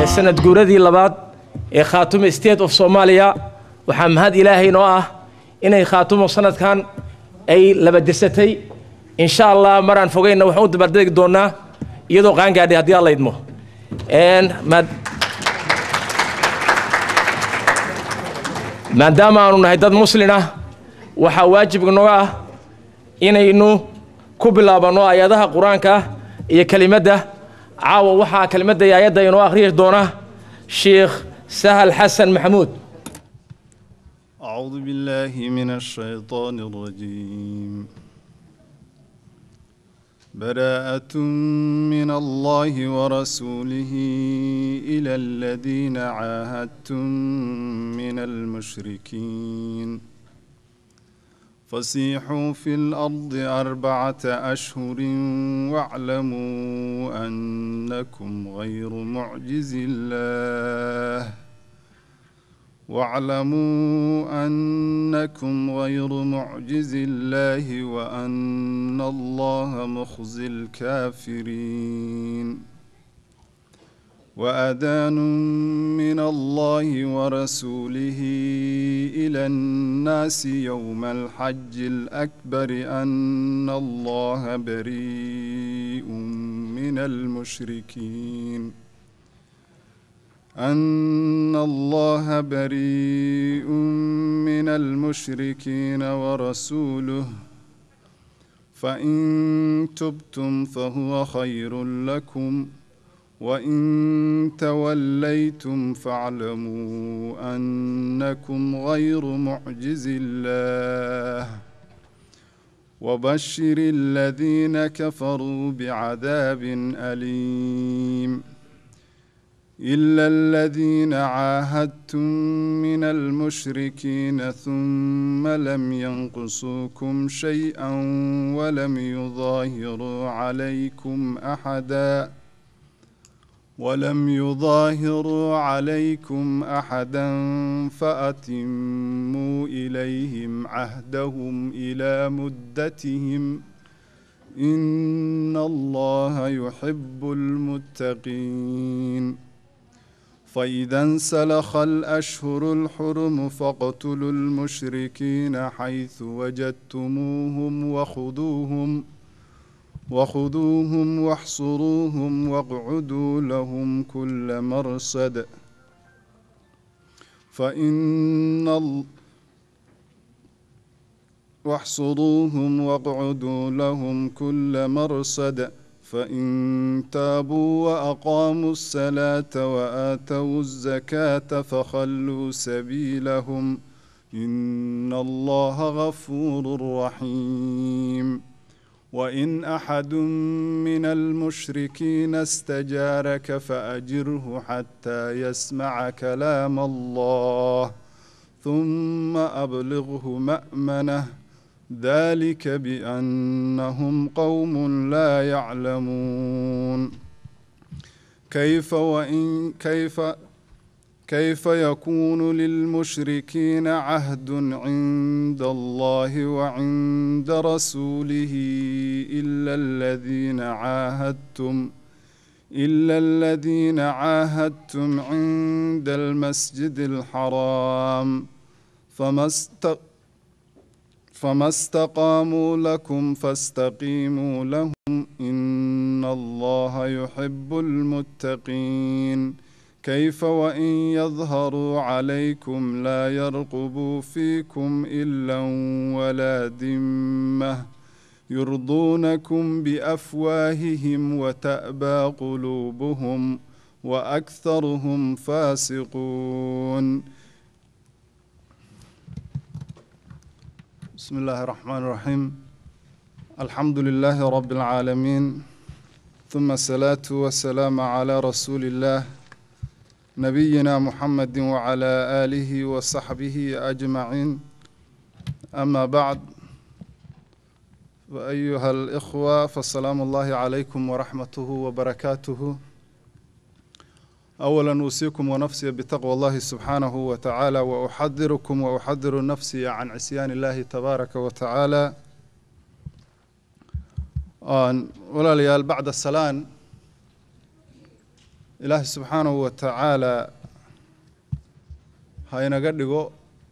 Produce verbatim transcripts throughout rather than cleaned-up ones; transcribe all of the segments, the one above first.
سند جوردي لبعض خاتم ستيت أوف سوماليا وحمد إلهي نواه إنه خاتم سنة كان أي لبدستي إن شاء الله مرة فوقينا وحود بردك دونا يدو قان قاعد هدي الله يدمه إن ما ما دام أنه هيدا مسلمنا وحواجب نواه إنه إنه كبلا بنو آياتها القرآن كه هي كلمة ده عاو وحى كلمة ده آيات ده إنه آخر دونه شيخ سهل حسن محمود. أعوذ بالله من الشيطان الرجيم. براءة من الله ورسوله إلى الذين عاهدتم من المشركين فسيحوا في الأرض أربعة أشهر واعلموا أنكم غير معجز الله واعلموا أنكم غير معجز الله وأن الله مخزي الكافرين وأذان من الله ورسوله إلى الناس يوم الحج الأكبر أن الله بريء من المشركين أن الله بريء من المشركين ورسوله فإن تبتم فهو خير لكم وإن توليتم فاعلموا أنكم غير معجز الله وبشر الذين كفروا بعذاب أليم إلا الذين عاهدتم من المشركين ثم لم ينقصوكم شيئا ولم يظاهروا عليكم أحدا ولم يظاهروا عليكم أحدا فأتموا إليهم عهدهم إلى مدتهم إن الله يحب المتقين فإذا انسلخ الأشهر الحرم فاقتلوا المشركين حيث وجدتموهم وخذوهم وخذوهم واحصروهم واقعدوا لهم كل مرصد فإن ال... واحصروهم واقعدوا لهم كل مرصد فإن تابوا وأقاموا الصلاة وآتوا الزكاة فخلوا سبيلهم إن الله غفور رحيم وإن أحد من المشركين استجارك فأجره حتى يسمع كلام الله ثم أبلغه مأمنه ذلك بأنهم قوم لا يعلمون كيف وإن كيف كيف يكون للمشركين عهد عند الله وعند رسوله إلا الذين عاهدتم إلا الذين عاهدتم عند المسجد الحرام فما است فما استقاموا لكم فاستقيموا لهم إن الله يحب المتقين كيف وإن يظهروا عليكم لا يرقبوا فيكم إلا ولا ذمة يرضونكم بأفواههم وتأبى قلوبهم وأكثرهم فاسقون بسم الله الرحمن الرحيم الحمد لله رب العالمين ثم الصلاة والسلام على رسول الله نبينا محمد وعلى آله وصحبه أجمعين أما بعد وأيها الإخوة فالسلام الله عليكم ورحمته وبركاته أولا أوصيكم ونفسي بتقوى الله سبحانه وتعالى وأحذركم وأحذر نفسي عن عصيان الله تبارك وتعالى ولا ليال بعد السلام إلهي سبحانه وتعالى هاينا قدقو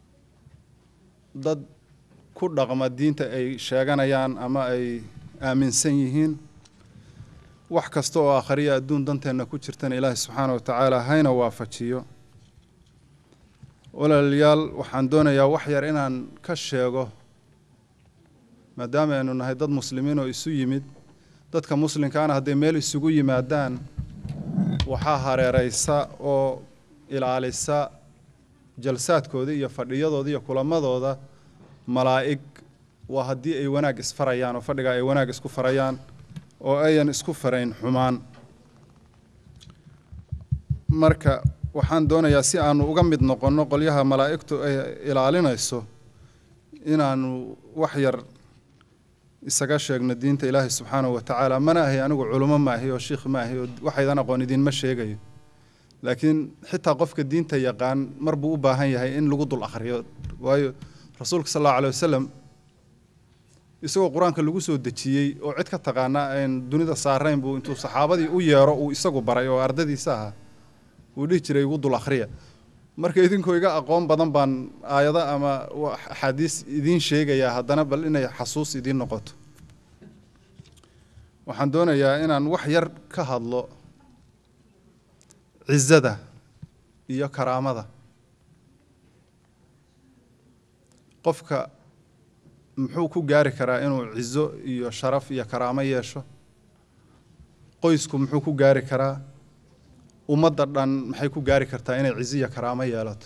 ضد كل رقم الدين أي شاقنا يان أما أي آمن سنيهين وحكستو آخرية دون دنت أن كتشرتن إلهي سبحانه وتعالى هاينا وافتشيو ولا اليال وحندونا يا وحير إنان كشيغو ما دام أنه نهي ضد مسلمين ويسو يمد ضد كمسلم كان هدي ميل يسوغو يمادان وحاها ريسا أو إلاليسا جلسات كودي يفرديادو دي كلامادو دا ملائك وهدي أي وناق اسفريان وفردقا أي وناق اسكو فريان أو أيان اسكو فرين حمان مركا waxaan doonayaa si aanu uga mid noqono qolyaha malaa'iktu ay ilaalinayso inaanu wax yar isaga sheegno diinta Ilaahay subhanahu wa ta'ala mana ahay anigu culimo ma ahay oo sheekh ma ahay waxaydan aqoon idin ma sheegayo laakiin xitaa qofka diinta yaqaan marbu u baahan yahay in lagu dul akhriyo waayo rasuulka sallallahu alayhi wasallam isagoo quraanka lagu soo dajiyay oo cid ka taqaana in dunida saarayn buu intuu saxaabadii u yeero uu isagu baray oo ardadiisa ah ودي جري وضل أخرية مركز إذن كويجا أقوم بدن بان آيادا أما حديث إذن شيء يا هدنا بل إنه حسوس إذن نقط وحندونا يا إن وحير كهالله عزة يا كرامة قفك محوكو جاري كرا إنه عزة يا شرف يا كرامة يشو قيسكم محوكو جاري كرا ومدر دان maxay ku gaari kartaa inay ciziya karaamo yeelato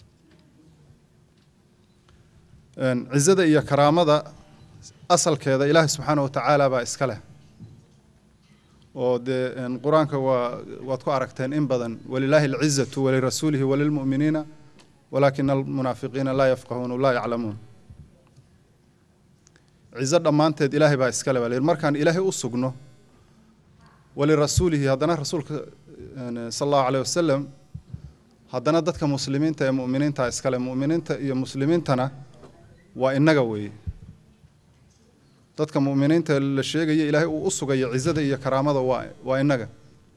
een cizada iyo karaamada asalkeeda Ilaahay subhanahu wa ta'ala ba iska leh oo de quraanka waa waad ku aragteen in badan walillahi al-izzatu wa lirasulihi wa lilmu'minina walakin al-munafiqina la yafqahuna la ya'lamun cizada dhamaanteed Ilaahay ba iska leh waliir markaan Ilaahay u sugno ولرسوله هذا رسولك صلى الله عليه وسلم هذا ضدك مسلمين تا مؤمنين تا اسكال مؤمنين تا يا مسلمين تنا وإننا قوي ضدك مؤمنين تا الشيء جاي إلهي وأصو جاي عزة يا كرامة وإننا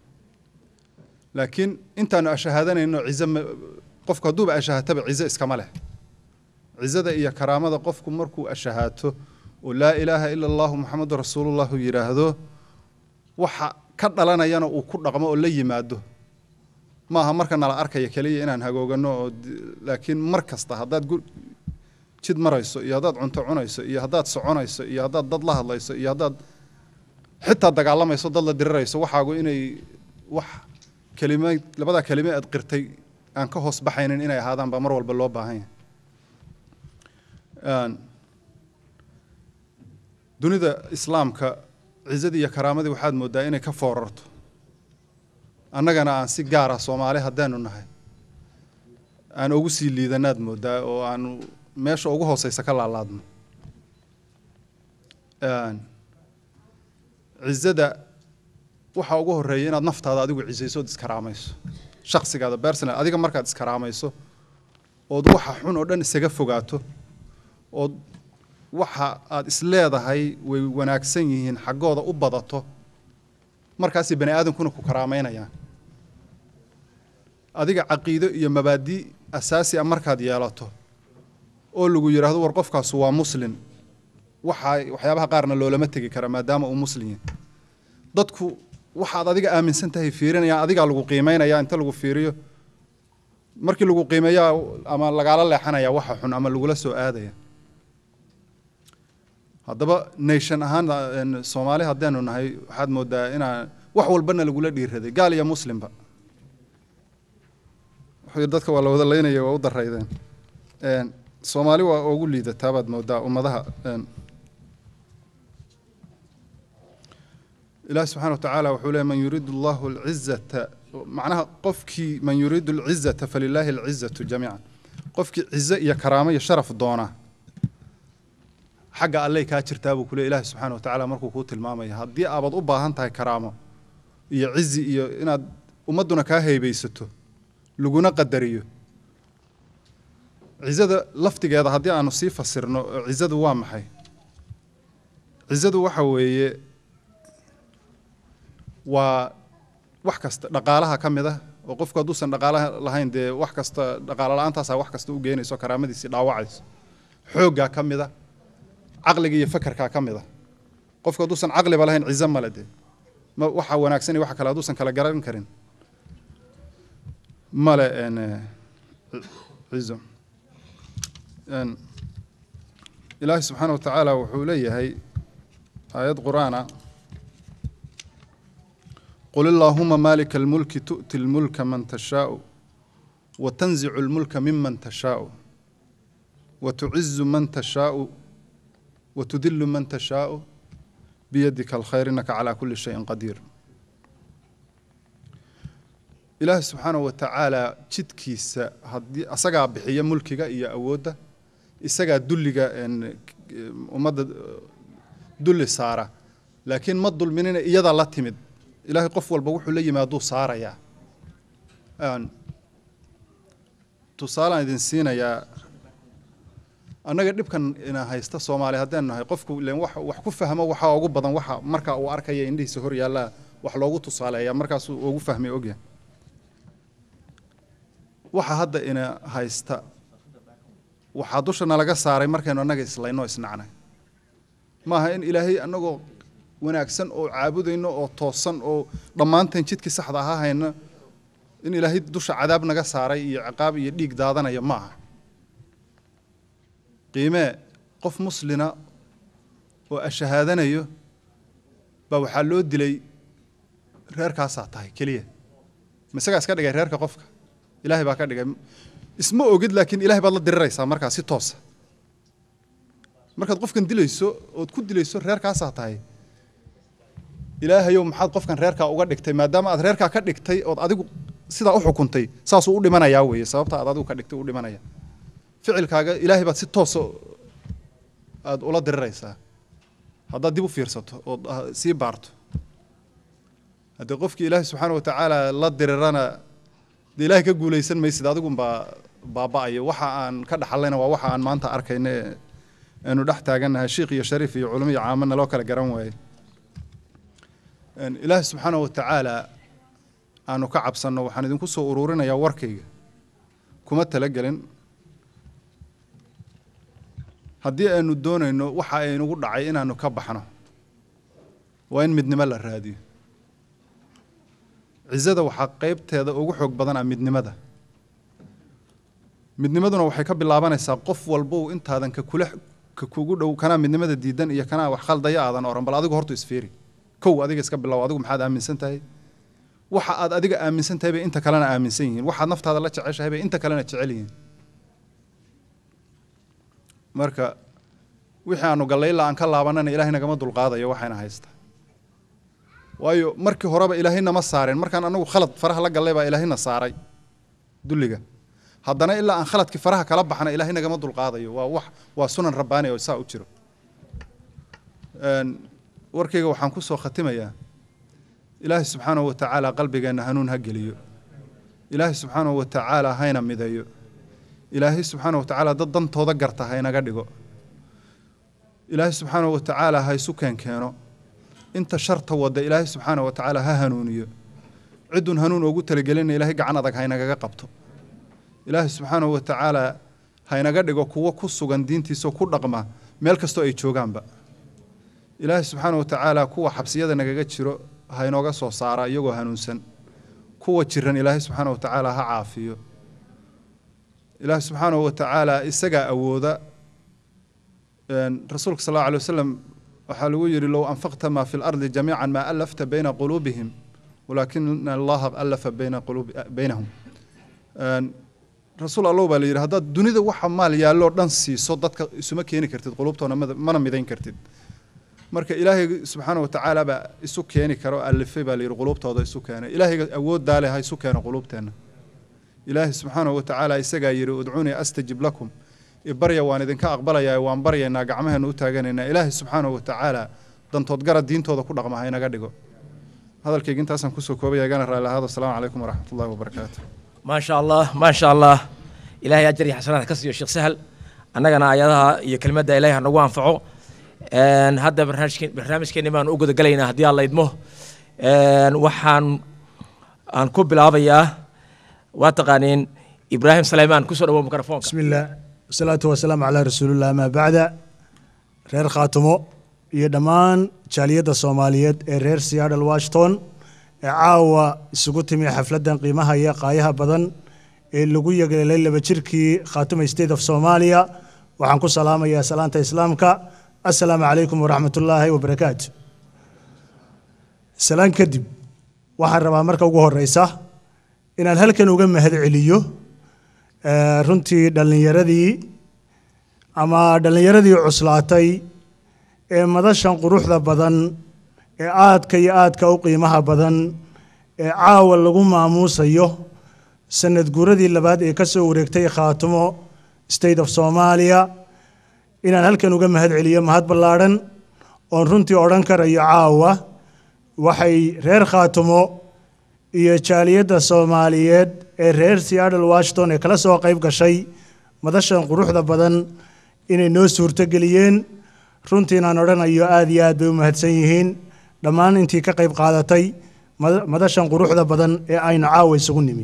لكن أنت أنا أشهدني إنه عزة قفك دوب أشهد تبع عزة إسكمله عزة يا كرامة قفك مركو أشهاته ولا إله إلا الله محمد رسول الله يراهده وح كدلنا يانا وكل رقم ولا يماده ما هم مركنا على أركي كلية إن هجوجنا لكن مركز تهداد قول شد مريس يهداد عنت عنيس يهداد سعنيس يهداد ضد الله الله يس يهداد حتى دق الله ما يصد الله دريس وحاجو إني وح كلمات لبدا كلمات قرتي أن كهوس بحين إن هذا بمر والبلوب بحين آن دون ذا إسلام ك عزدي يا كرامتي وحد مدة إني كفوررت أنا جانا عن سيجارة صومالي هدانو نهاي أنا أوصي اللي ذا ند مدة وأنا ماشي أوجه سيسكال على العظم عزدة وح أوجه الرئينا نفط هذا دو عزيز سود كراميس شخص هذا بيرسونال هذيك مركز كراميسه ودوح حون ودن السقف فوقاته ود waxa aad isleedahay way wanaagsan yihiin xaqooda u badato markaas bani aadankuna ku karaameynayaan adiga aqeedo iyo mabaadi asaasi ah markaad yeelato oo lagu yiraahdo war qofkaas waa muslim waxa waxyaabaha qaarna loolama tagi kara maadaama uu muslim yahay dadku waxa aad adiga aaminsan tahay fiirinaya adiga lagu qiimeynaya inta lagu fiiriyo markii lagu qiimeeyo ama lagaala leexanaya waxa xun ama lagu la soo aadaya هذا نيشن أهان الصومالي هذين هاي حد مدة إنا وحول بنا لقول دير هذي قال يا مسلم بقى حيردتك والله وذا اللي يني ووضر هيدين الصومالي وأقول لي ذا تابد مدة ومضها الله سبحانه وتعالى وحوله من يريد الله العزة معناها قفك من يريد العزة فلله العزة جميعا قفك عزة يا كرامة يا شرف الضونة حق الله كاتر تابو كل إله سبحانه وتعالى مركو كوت المامي هدي أبض أبا هنتها كرامة يعز إن أمدنا كاهي بيستو لجونا قدريه عزة لفتي هذا هدي أنا صيف السرنا عزة وامحي عزة وحوي و wax kasta dhaqaalaha ka mid ah oo qofku hadduusan dhaqaalaha lahayn dee wax kasta dhaqaala la'aantaas wax kasta u geynayso karaamadiisii dhaawacayso xooggaa ka mid ah caqliga iyo fakarkaa ka mid ah qofku hadduusan caqliba lahayn cizo male dee ma waxa wanaagsan iyo waxa kale hadduusan kala garan karin male cizo ilaahi subxaana wa tacaala wuxuu leeyahay aayad qur'aana قل اللهم مالك الملك تؤتي الملك من تشاء وتنزع الملك ممن تشاء وتعز من تشاء وتذل من تشاء بيدك الخير إنك على كل شيء قدير إله سبحانه وتعالى جدكيس هدي أسقى بحية ملكك إيا أوده إسقى دلك إن ومد دل سارة لكن ما الظلم مننا إيضا لا تمد إلهي قف والبوح لي ما دو صار يا أن تصال إذن سينا يا أنا قد يمكن إن هيستا صومالي هذا إنه هيقفكوا لين وح وحكفها وح وجب بدن وح مركا وأركا يندي سهر يلا وحلوجو تصال يا مركا وجفهمي أوجه وح هذا إن هيستا وحدوش أنا لقى صار مركا إنه نجس لينو يسنعنا ما هي إن إلهي أنه wanaagsan oo caabudayno oo toosan oo dhamaanteen jidkii saxda ahaa hayna in ilaahay dusha cadaab naga saaray iyo ciqaab iyo dhiig daadanaya ma aha qiime qof muslina oo ashahaadanayo ba waxa loo dilay reerkaas tahay kaliya masaga iska dhigay reerka qofka ilaahay baa ka dhigay isma ogid laakiin ilaahay baad la diriraysaa markaas si toos markaad qofkan dilayso oo ku dilayso reerkaas tahay ilaahayow maxaad qofkan reerka uga dhigtay maadaama aad reerka ka dhigtay oo adigu sida u xukuntay saas uu dhimanayaa weeye sababta aad adigu ka dhigtay uu dhimanaya ficilkaaga ilaahay baad si toos aad ula diriraysaa haddaad dib u fiirsato oo sii baarto haddii qofkii ilaahay subxaana wa tacaala la dirirana dee ilaahay ka guulaysan maysid adigun baa baaba'ayo waxa aan ka dhaxallayna waa waxa aan maanta arkayna aanu dhex taagannahay shiikh iyo shariif iyo culimo iyo caamana loo kala garan waaye إله سبحانه وتعالى أنو كعب صنو وحنا دين كسو أرورنا يا وركي كم تلقلن هدي أنو دون إنه وحى إنه قد عينا أنو كبحنا وين مدن ملا الرادي عزده وحقيبت هذا وجحك بدنا مدن مدى مدن مدى وحكب اللعبان يسقف والبو أنت هذا ككله ككوجود وكنا مدن مدى ديدن إياه كنا وحخال ضياء هذا نورم بل هذا هرتو إسفيري كو أديك إسكاب الله وأديك محاد آمن سنتهي وحد أديك آمن سنتهي بي أنت كلنا آمن سين وحد نفط هذا لا تعيش هاي بي أنت كلنا تعلين مركا وحنا قال لي لا أنك الله بنا إلهنا جمد القاضي يا وحنا هيسته وأيو مركا هرب إلهنا ما صارين مركا أنا خلط فرح لك قال لي بقى إلهنا صاري دلجة هذانا إلا أن خلط كفرها كلب حنا إلهنا جمد القاضي ووح وسنن رباني وساء وتشرو warkayga waxaan ku soo khatimayaa ilaahay subxaanahu wa tacaala qalbigeena hanuun ha geliyo ilaahay subxaanahu wa tacaala hayna midayo ilaahay subxaanahu wa tacaala dad dantooda garta haynaga dhigo ilaahay subxaanahu wa tacaala ha isu keenkeeno inta sharta wada ilaahay subxaanahu wa tacaala ha hanuuniyo cidun hanuun ugu talagelina ilaahay gacan adag haynagaga qabto ilaahay subxaanahu wa tacaala haynaga dhigo kuwa ku sugan diintiisa ku dhaqma meel kastoo ay joogaanba إلهي سبحانه وتعالى كوا حبسية نجاج شرو هاي نوجا صارا يجوا هنوسن كوا شرن إلهي سبحانه وتعالى هعافيه إلهي سبحانه وتعالى استجا أوذا رسولك صلى الله عليه وسلم وحلو يري لو أنفقت ما في الأرض جميعا ما ألفت بين قلوبهم ولكن الله ألف بين قلوب بينهم رسول الله بالي هذا الدنيا ده وحمال يا لورد نسي صدق اسمه كيني كرتد قلوبتنا ما أنا ميدين كرتد marka ilaahay subxaanahu wa tacaala ba isu keeni karo alifay baa leeyahay qulubtooda isu keenay ilaahay awood daale ha isu keeno qulubteena ilaahay subxaanahu wa tacaala isaga yiri ud'uuni astajib lakum ibarya waan idinka aqbalayaa waan baryaynaa gacmaheena u taaganaynaa ilaahay subxaanahu wa tacaala dantood gara diintooda ku dhaqma haynaga dhigo hadalkayga intaasaan ku soo koobay ayagana raalahaado assalaamu calaykum waraxmatullaahi wabarakaatuh ما شاء الله ما شاء الله إلهي أجري حسنات كسر الشيخ سهل أنا أيضا يكلمة إلهي نقوى أنفعه هذا برنامج برنامج كني ما نوجد قلينا هدي الله يدمه وحن aan ku bilaabayaa waa taqaaniin ibraahim saleymaan kusoo dhawo mikrofoonka. بسم الله والصلاة والسلام على رسول الله ما بعد reer khaatumo iyo dhammaan jaaliyadda Soomaaliyeed ee reer Seattle Washington ee caawa isugu timi xafladan qiimaha iyo qaayaha badan ee lagu yegelay laba jirkii Khaatumo State of Somalia waxaan ku salaamayaa salaanta islaamka assalaamu calaykum waraxmatullaahi wabarakaatu. salaan kadib waxaan rabaa marka ugu horeysa inaan halkan uga mahad celiyo runtii dhalinyaradii ama dhalinyaradii cuslaatay ee madashan quruxda badan ee aadka iyo aadka u qiimaha badan ee caawa lagu maamuusayo sanad guuradii labaad ee ka soo wareegtay Khaatumo State of Somalia inaan halkan uga mahad celiyo mahad ballaaran oo runtii odhan karayo caawa waxay reer Khaatumo iyo jaaliyadda Soomaaliyeed ee reer Seattle Washington ee kala soo qayb gashay madashan quruxda badan inay noo suurto geliyeen runtii aan odhanayo aad iyo aad bay u mahadsan yihiin dhammaan intii ka qayb qaadatay madashan quruxda badan ee aynu caawa isugu nimi.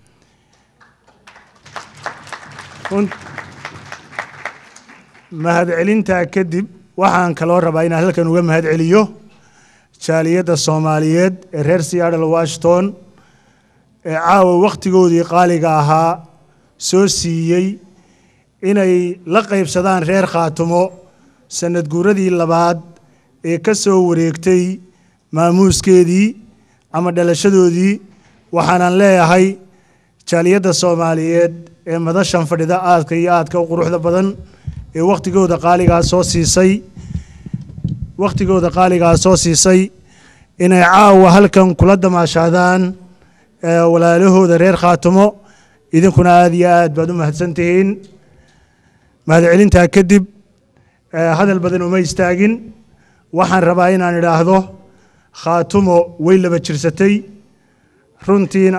mahad celinta kadib waxaan kaloo rabaa inaan halkan uga mahad celiyo jaaliyadda Soomaaliyeed ee reer Seattle Washington ee caawa waqtigoodii qaaliga ahaa soo siiyey inay la qaybsadaan reer Khaatumo sanad guuradii labaad ee ka soo wareegtay maamuuskeedii ama dhalashadoodii waxaan leeyahay jaaliyadda Soomaaliyeed ee madashan fadhida aadka iyo aadka u quruxda badan ee waqtigooda qaaliga soo siisay waqtigooda qaaliga soo siisay inay caawa halkan kula damaashadaan walaalahooda reer Khaatumo idinkuna aad iyo aad baad u mahadsantihiin. mahad celinta kadib hadal badan uma istaagin waxaan rabaa inaan idhaahdo Khaatumo way laba jirsatay runtiina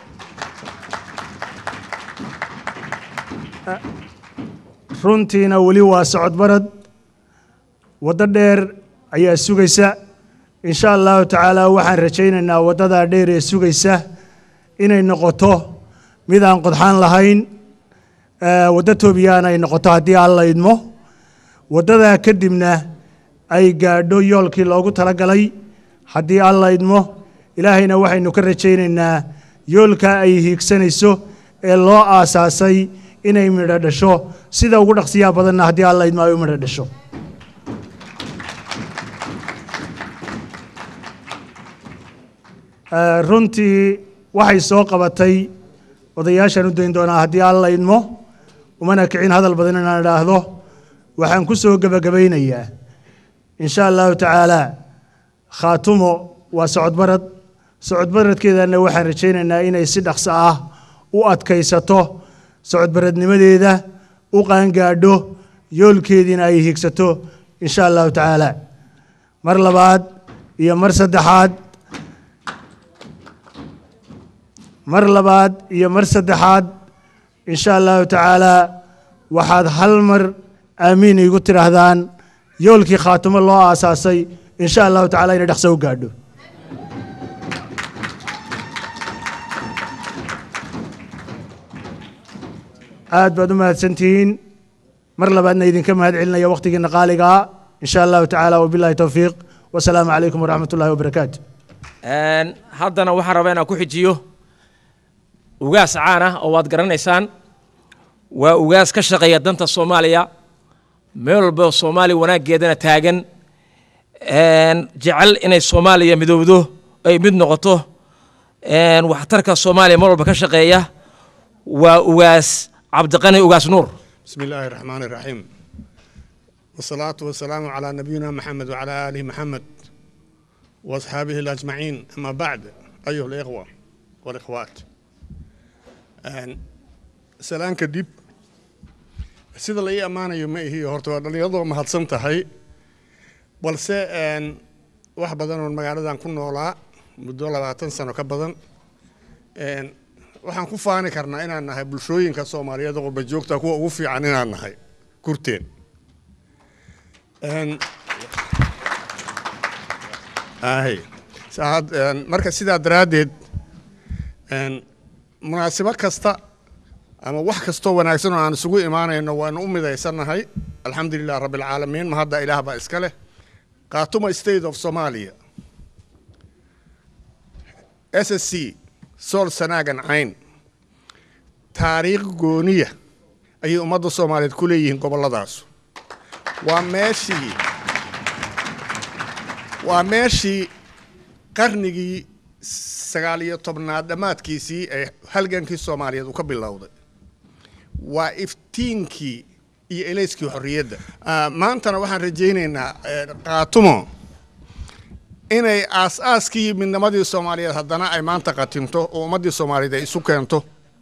runtiina wali waa socod barad waddo dheer ayaa sugaysa insha allahu tacaala waxaan rajaynaynaa waddada dheer ee sugaysa inay noqoto mid aan qodxaan lahayn waddo toobiyaan ay noqoto haddii alla idmo waddadaa kadibna ay gaadho yoolkii loogu talagalay haddii alla idmo ilaahayna waxaynu ka rajaynaynaa yoolka ay hiigsanayso ee loo aasaasay inay midho dhasho sida ugu dhaqsiyaha badanna haddii alla idmo ay u midho dhasho. runtii waxay soo qabatay odayaashan u dayn doonaa haddii alla idmo umana kicin hadal badan inaan idhaahdo waxaan ku soo gabagabaynayaa insha allahu tacaala Khaatumo waa socod barad socod baradkeedana waxaan rajaynaynaa inay si dhaqso ah u adkaysato socod baradnimadeeda u qaangaadho yoolkeediina ay higsato insha allahu tacaala. mar labaad iyo mar saddexaad mar labaad iyo mar saddexaad insha allahu tacaala waxaad hal mar aamiin igu tiraahdaan yoolkii Khaatumo loo aasaasay insha allahu tacaala inay dhaqso u gaadho. aad baad u mahadsantihiin mar labaadna idinka mahad celinaya waqtigiina qaaliga ah insha allahu tacaala wabillahi tawfiiq wasalaamu calaykum waraxmatullaahi wabarakaatu. haddana waxaan rabaa inaan ku xijiyo ugaas caan ah oo waad garanaysaan waa ugaas ka shaqeeya danta Soomaaliya meel walba Soomaali wanaaggeedana taagan jecel inay Soomaaliya midowdo ay mid noqoto waxtarka Soomaaliya meel walba ka shaqeeya waa ugaas cabdiqani ugaas nuur. بسم الله الرحمن الرحيم والصلاة والسلام على نبينا محمد وعلى آله محمد وأصحابه الأجمعين أما بعد أيها الإخوة والإخوات سلام كديب sida la ii amaanayo ma ihi horta waa dhalinyaradu mahadsan tahay balse wax badan oo magaaladan ku noolaa muddo labaatan sano ka badan waxaan ku faani karnaa inaan nahay bulshooyinka Soomaaliyeed oo qurba joogta kuwa ugu fiican inaan nahay kurteen ahay saad marka sidaa daraadeed munaasabad kasta ama wax kastoo wanaagsan oo aan isugu imaanayno waan u midaysanahay alxamdulilah rabbil caalamiin ma hadda ilaah baa iska leh Khartoum State of Somalia S S C Sool Sanaagan Cayn taariikh gooniya ayay ummadda Soomaaliyeed ku leeyihiin goboladaas waa meeshii waa meeshii qarnigii sagaal iyo tobnaad dhamaadkiisii ee halgankii Soomaaliyeed uu ka bilowday waa iftiinkii iyo elayskii xorriyadda maantana waxaan rajaynaynaa Khartoum inay aas-aaskii midnimadii Soomaaliyeed haddana ay maanta qatinto oo ummadii Soomaaliyeed ay isu keento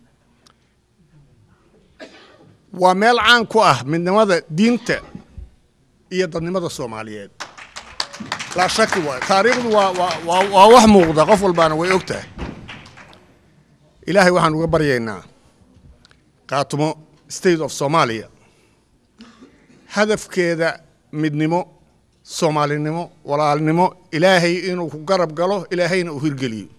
waa meel caan ku ah midnimada diinta iyo dadnimada Soomaaliyeed la shaki waa taariikhdu waa waa waa wax muuqda qof walbaana way ogtahay ilaahay waxaan uga baryaynaa Khartoum State of Somalia hadafkeeda midnimo Soomaalinimo walaalnimo ilaahay inuu ku garab galo ilaahayna uu hirgeliyo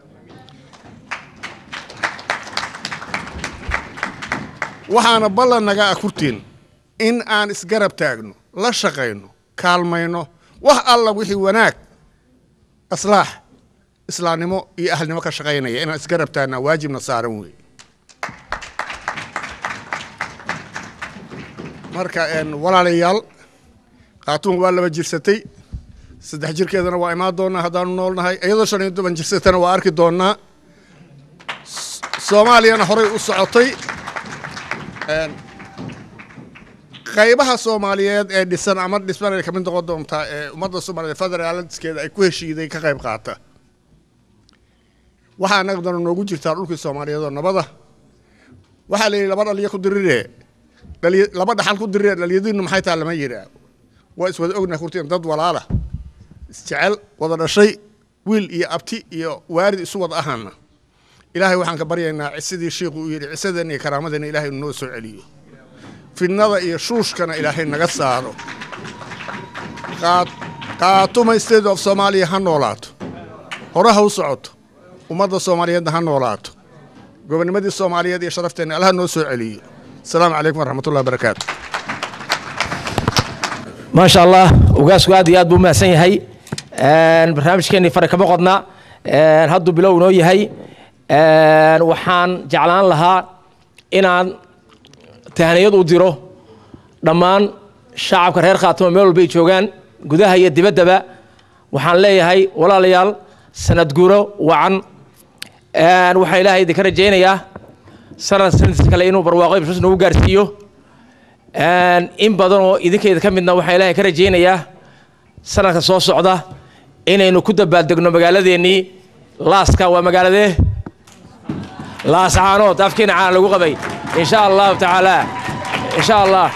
waxaana ballan naga akurtiin in aan isgarab taagno la shaqayno kaalmayno wax alla wixii wanaag aslaax islaamnimo iyo ahlnimo ka shaqaynaya inaan isgarab taagna waajibna saaran weey marka een walaalayaal Khartoum waa laba jirsatay saddex jirkeedana waa imaan doonaa haddaan noolnahay iyadoo shan iyo toban jirsatana waa arki doonaa Soomaaliyana horay u socotay een qaybaha Soomaaliyeed ee dhisan ama dhismaha ka mid noqon doonta ee ummadda Soomaaliyeed federaalskeeda ay ku heshiiday ka qayb qaata waxa naqdan noogu jirta dhulkii Soomaaliyeed oo nabada waxa la laba dhaliyo ku diriree laba dhaxal ku diriree dhaliyadiina maxay tahay lama yiraa waa iswada ogna kurtiin dad walaala isjecel wada dhashay wiil iyo abti iyo waarid isu wada ahana ilaahay waxaan ka baryaynaa cisidii sheekhu uu yiri cisadana iyo karaamadana ilaahay noo soo celiyo finnada iyo shuushkana ilaahay naga saaro Khartoum State of Somalia ha noolaato horaha u socoto ummadda Soomaaliyeed ha noolaato gobonnimadii Soomaaliyeed iyo sharafteena Allah noo soo celiyo السلام عليكم ورحمة الله وبركاته ما شاء الله وقاس قاعد ياد بوما سنة هاي برنامج كأني فرق بقضنا هادو بلو نوي هاي وحان جعلان لها إن تهنيد وديرو ضمان شعب كرهير خاتم ميل البيت شوغان قدها هي الدبدبة وحان لي هاي ولا ليال سنة جورو وعن وحي لها ذكر الجينية سنة سنة كلا إنه برواقي بس إنه قارسيو إن بدرو إذا كذا كم من وحي لها ذكر الجينية سنة كصوص عدا إن إنه كده بعد دقنا مقالة ذي لاسكا ومقالة ذي لاس عانو تفكين على لغبي إن شاء الله تعالى إن شاء الله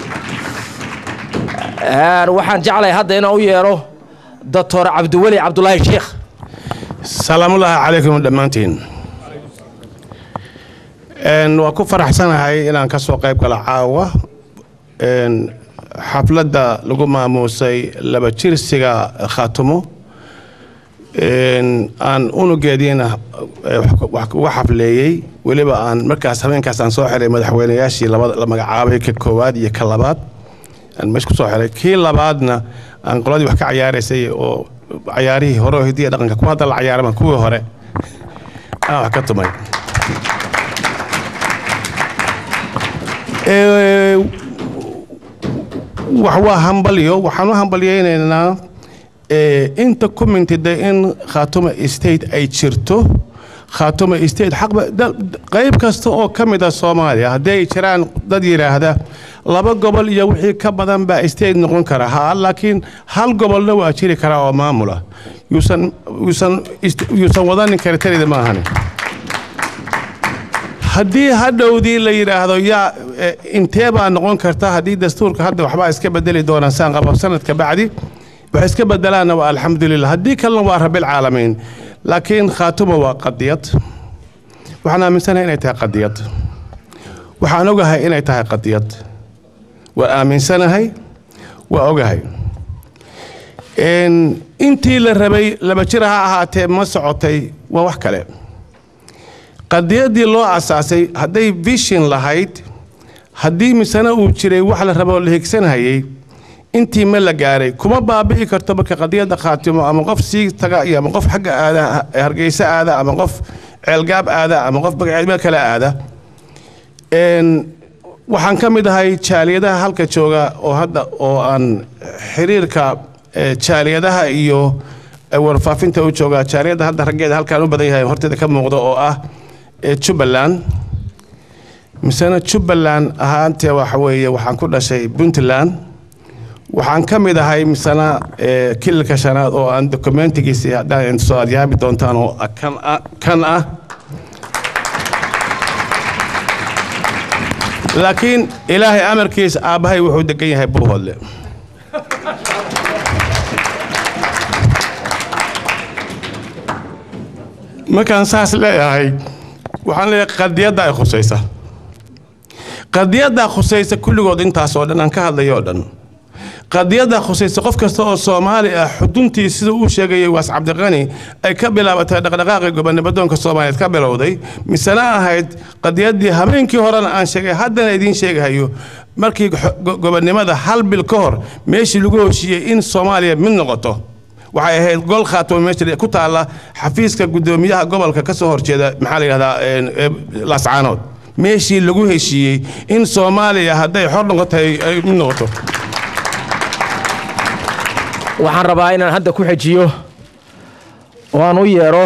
وحن جعله هذا هنا وياه دكتور عبد الولي عبد الله الشيخ السلام الله عليكم دمانتين ان waa ku faraxsanahay inaan ka soo qayb gala caawa in xafladda lagu maamusay laba jirsiga Khartoum in aan unugeedina wax uga xafleeyay waliba aan markaas habeenkaas aan soo xiray madaxweynayaashii labada la magacaabay ka koowaad iyo ka labaad aan meesha ku soo xiray kii labaadna aan qoladii wax ka ciyaareysay oo ciyaarihii hore oo hidiya dhaqanka ku hadal ciyaaraman kuwii hore ah wax ka tumay ee wax waa hambaliyo waxaan u hambaliyaynaynaa ee inta community in Khartoum State ay jirto Khartoum State xaq qayb kasta oo kamid ah Soomaaliya haday jiraan dad yiraahda laba gobol iyo wixii ka badan ba state noqon kara ha laakiin hal gobolna waa jiri kara oo maamula yuusan yuusan yuusan wadan kareetarida ma ahan haddii hadhowdii la yiraahdo yaa intee baa noqon karta haddii dastuurka hadda waxba iska bedeli doonaan saan qabo sanadka bacdi wax iska bedelaana waa alxamdulillah haddii kalena waa rabbil caalamiin laakiin Khartoum waa qadiyad waxaan aaminsanahay inay tahay qadiyad waxaan ogahay inay tahay qadiyad waa aaminsanahay waa ogahay in intii la rabay laba jir ha ahaatee ma socotay waa wax kale qadiyadii loo asaasay hadday vision lahayd haddii misana uu jiray wax la rabo la higsanayay intii ma la gaaray kuma baabi'i karto marka qadiyada khaatimo ama qof sii taga iyo ama qof xagga aada hargeysa aada ama qof ceelgaab aada ama qof magaceedma kala aada een waxaan ka mid ahay jaaliyadaha halka jooga oo hadda oo aan xiriirka jaaliyadaha iyo warfaafinta u jooga jaaliyada hadda raggeeda halkaan u badan yahay horteeda ka muuqdo oo ah Jubbaland misana Jubbaland ahaantee waxa weeye waxaan ku dhashay Puntland waxaan ka mid ahay misana kilka shanaad oo aan documentigiisa hadaan soo yaabi doontaan oo kan kan ah laakiin ilaahay amarkiisa aabahay wuxuu degan yahay Buuhoodle markaan saas leeyahay waxaan leeyahay qadiyada ay khusaysa qadiyada khusaysa kulligood intaas oo dhan aan ka hadlayo oo dhan qadiyada khusaysa qof kasta oo Soomaali ah xuduntii sida uu sheegay Waas Cabdiqani ay ka bilaabatay dhaqdhaqaaqii gobonnimadoonka Soomaaliyeed ka bilowday misana ahayd qadiyadii habeenkii horena aan sheegay haddana idin sheegayo markii gobonnimada hal bil ka hor meeshii lagu heshiiyay in Soomaaliya mid noqoto waxay ahayd gol khaatimo meeshii ku taala xafiiska gudoomiyaha gobolka ka soo horjeeda maxaa la yiraahdaa Laascaanood meeshii lagu heshiiyay in Soomaaliya hadday xor noqotay ay mid noqoto waxaan rabaa inaan hadda ku xajiyo oo aan u yeero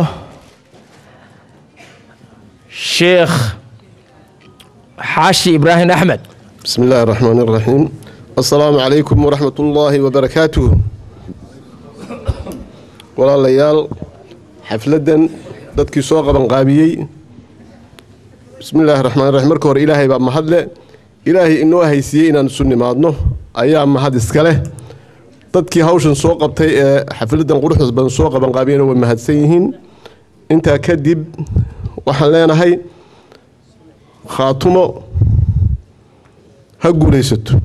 Sheekh Xaashi Ibrahim Ahmed. بسم الله الرحمن الرحيم. السلام عليكم ورحمة الله وبركاته. ولا ليال حفلة dadkii soo qaban qaabiyay بسم الله الرحمن الرحيم marka hore ilaahay baa mahadle ilaahay inoo haysiyay inaan isu nimaadno ayaa mahad iska leh dadkii hawshan soo qabtay ee xafladan quruxda badan soo qaban qaabiyeen way mahadsan yihiin inta kadib waxaan leenahay khaatumo ha guulaysato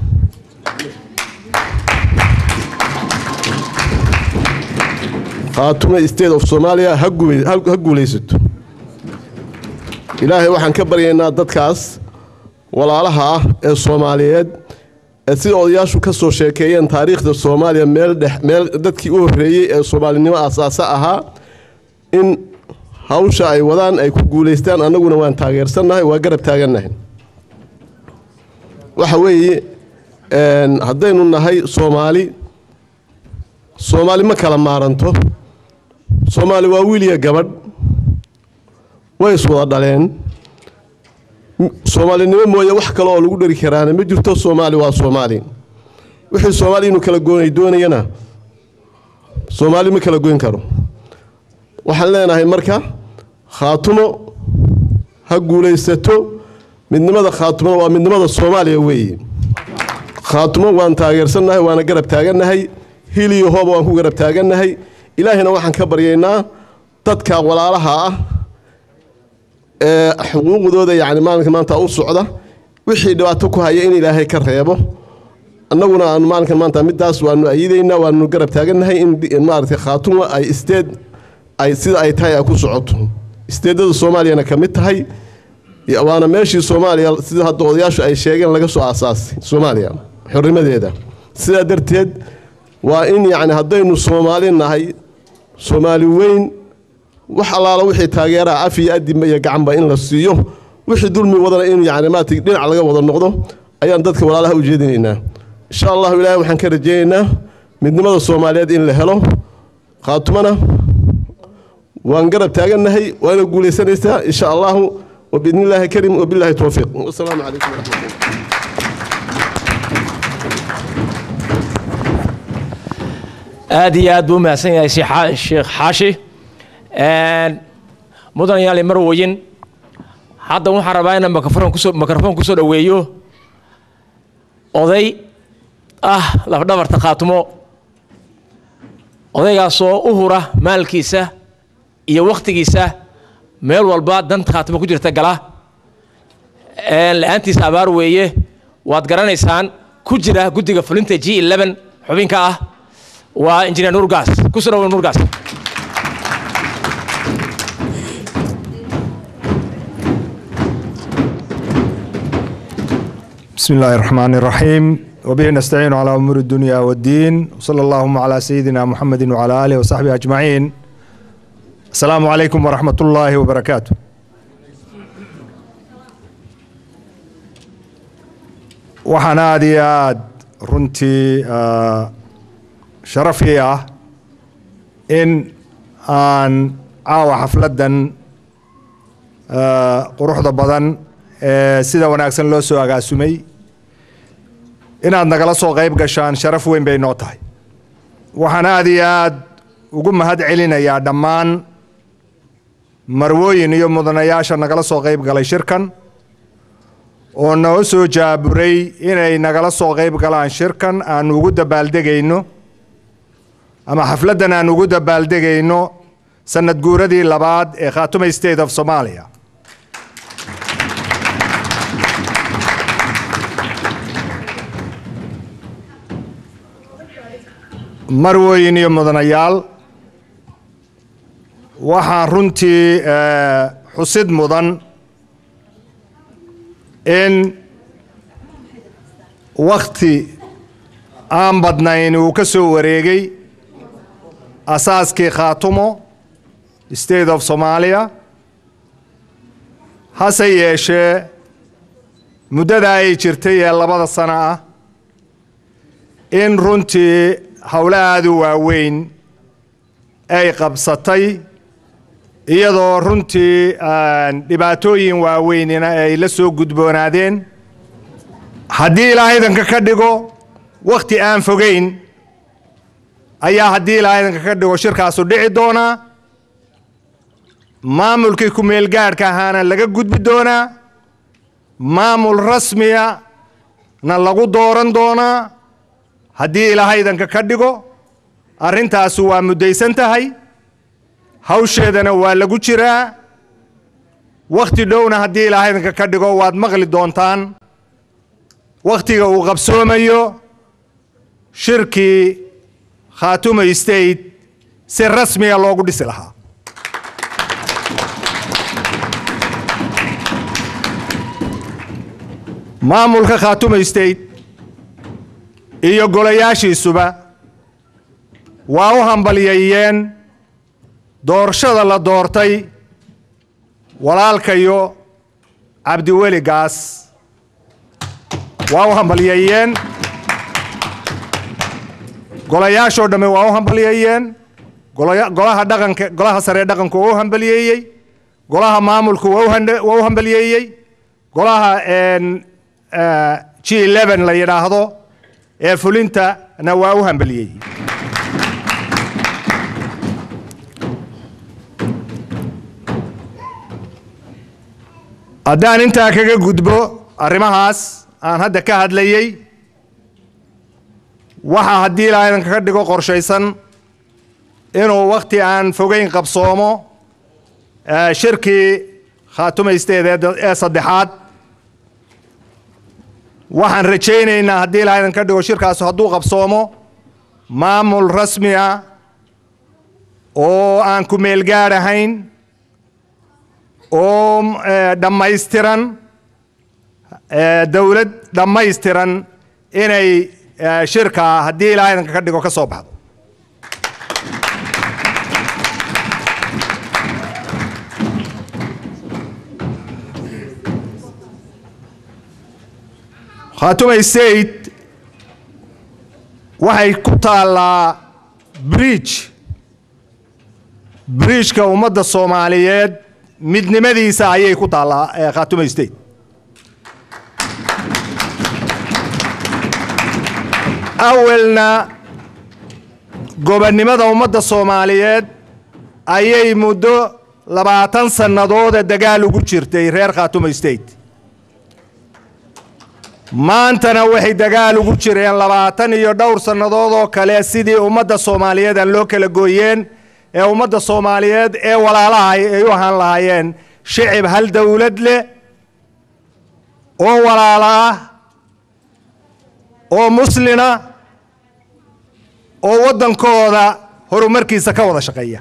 khaatumo state of Somalia ha guulaysato ilaahay waxaan ka baryaynaa dadkaas walaalaha ah ee Soomaaliyeed ee si odayaashu ka soo sheekeeyeen taariikhda Soomaaliya meel dhex meel dadkii u horeeyay ee Soomaalinimo asaas ahaa in hawsha ay wadaan ay ku guuleystaan anaguna waan taageersanahay waa garab taaganahay waxa weeye een hadaynu nahay Soomaali Soomaali ma kala maaranto Soomaali waa wiil iyo gabadh way soo dhaleen Soomaalinimo mooye wax kale oo lagu dhari karaan ma jirto Soomaali waa Soomaali wixii Soomaali inuu kala goonay doonayana Soomaali ma kala goyn karo waxaan leenahay marka khaatumo ha guulaysato midnimada khaatumo waa midnimada Soomaaliya weeye khaatumo waan taageersanahay waana garab taaganahay hiliyo hoob waan ku garab taaganahay ilaahina waxaan ka baryaynaa dadka walaalaha ah ee xuquuqdooda yaani maalinka maanta u socda wixii dhibaato ku haya in ilaahay ka reebo annaguna aan maalinka maanta midaas waanu ayideynaa waanu garab taaganahay in maartay khaatumo ay isteed ay sida ay tahay ku socoto isteedada Soomaaliyana ka mid tahay waana meeshii Soomaaliya sida hadda odayaashu ay sheegeen laga soo aasaasay Soomaaliya xorrimadeeda sida darteed waa in yaani hadaynu Soomaali nahay Soomaali weyn wax alaala wixii taageera af iyo adib iyo gacan ba in la siiyo wixii dulmi wadana in yaani ma tig dhinac laga wada noqdo ayaan dadka walaalaha u jeedinaynaa insha Allah ilaahay waxaan ka rajaynaynaa midnimada Soomaaliyeed in la helo khaatumana waan garab taaganahay waana guuleysanaysaa insha Allah وبإذن الله كريم وبالله التوفيق والسلام عليكم ورحمة الله آدي آد بوم أسنى الشيخ حاشي مدن يالي مرويين حتى مو حرباينا ميكروفون كسر ميكروفون كسر ويو أضي آه لفظ تقاتمو أضي قصو أهورة مالكيسة إيه وقت كيسة meel walba danta khaatimo ku jirta gala ee laantiis abaar weeye waad garanaysaan ku jira gudiga fulinta G eleven xubinka ah waa injineer Nurgaas ku soo Nurgaas بسم الله الرحمن الرحيم وبه نستعين على أمور الدنيا والدين وصلى اللهم على سيدنا محمد وعلى آله وصحبه أجمعين. السلام عليكم ورحمة الله وبركاته. waxaan aad iyo aad runtii sharafii ah in aan caawa xafladan quruxda badan ee sida wanaagsan loo soo agaasumay inaad nagala soo qayb gashaan sharaf weyn bay noo tahay. waxaan aad iyo aad ugu mahad celinayaa dhammaan marwooyin iyo mudanayaasha nagala soo qayb galay shirkan oo noo soo jaaburay inay nagala soo qayb galaan shirkan aan ugu dabaaldegayno ama xafladan aan ugu dabaaldegayno sanad guuradii labaad ee Khaatume State of Somalia. marwooyin iyo mudanayaal waxaan runtii xusid mudan in waqti aan badnayn uu ka soo wareegay asaaskii Khaatumo State of Somalia hase yeeshee muddada ay jirtay ee labada sano ah in runtii hawlo aad u waaweyn ay qabsatay iyadoo runtii dhibaatooyin waaweynina ay la soo gudboonaadeen. haddii Ilaahay idanka ka dhigo waqti aan fogeyn ayaa haddii Ilaahay idanka ka dhigo shirkaasu dhici doonaa, maamulkii ku meel gaadhka ahaana laga gudbi doonaa, maamul rasmiya na lagu dooran doonaa haddii Ilaahay idanka ka dhigo. arrintaas waa mudaysan tahay, hawsheedana waa lagu jiraa. waqti dhowna haddii Ilaahay idanka ka dhigo waad maqli doontaan waqtiga uu qabsoomayo shirkii Khaatume State si rasmiya loogu dhisi lahaa. maamulka Khaatume State iyo golayaashiisuba waa u hambalyeeyeen doorashada la doortay walaalkayo Cabdiweli Gaas. waa u hambalyeeyeen golayaashoo dhamme waa u hambalyeeyeen golaha dhaqanka golaha sare dhaqanku waa u hambalyeeyey, golaha maamulku waa u hambalyeeyey, golaha G eleven la yiraahdo ee fulintana waa u hambalyeeyey. haddaan intaa kaga gudbo arrimahaas aan hadda ka hadlayay, waxa haddii Ilaahay idanka ka dhigo qorshaysan inuu waqti aan fogeyn qabsoomo shirkii Khaatume State ee saddexaad. waxaan rajaynaynaa haddii Ilaahay idanka ka dhigo shirkaas hadduu qabsoomo maamul rasmi ah oo aan ku meel gaar ahayn oo dhammaystiran, dawlad dhammaystiran inay shirka haddii Ilaahay idanka ka dhigo ka soo baxdo. Khaatume State waxay ku taallaa bridge bridge-ka ummadda Soomaaliyeed midnimadiisa ayay ku taallaa Khaatume State. awalna gobonnimada ummadda Soomaaliyeed ayay muddo labaatan sannadood dagaal ugu jirtay reer Khaatume State. maantana waxay dagaal ugu jireen labaatan iyo dhowr sannadood oo kale sidii ummadda Soomaaliyeed aan loo kala gooyeen ee ummadda Soomaaliyeed ee walaalaha ay u ahaan lahaayeen shicib hal dawlad leh oo walaala ah oo muslina oo waddankooda horumarkiisa ka wada shaqeeya.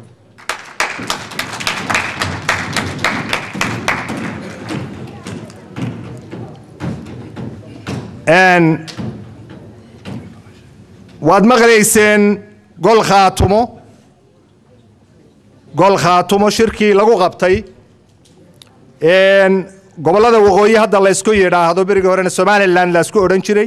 أن واد مغليسين قول خاتمو قول خاتمو شركي لغو غبطي إن قبل هذا وغوي هذا الله يسكو يراه هذا بيرجع ورنا سومالي لان لا يسكو أورنشري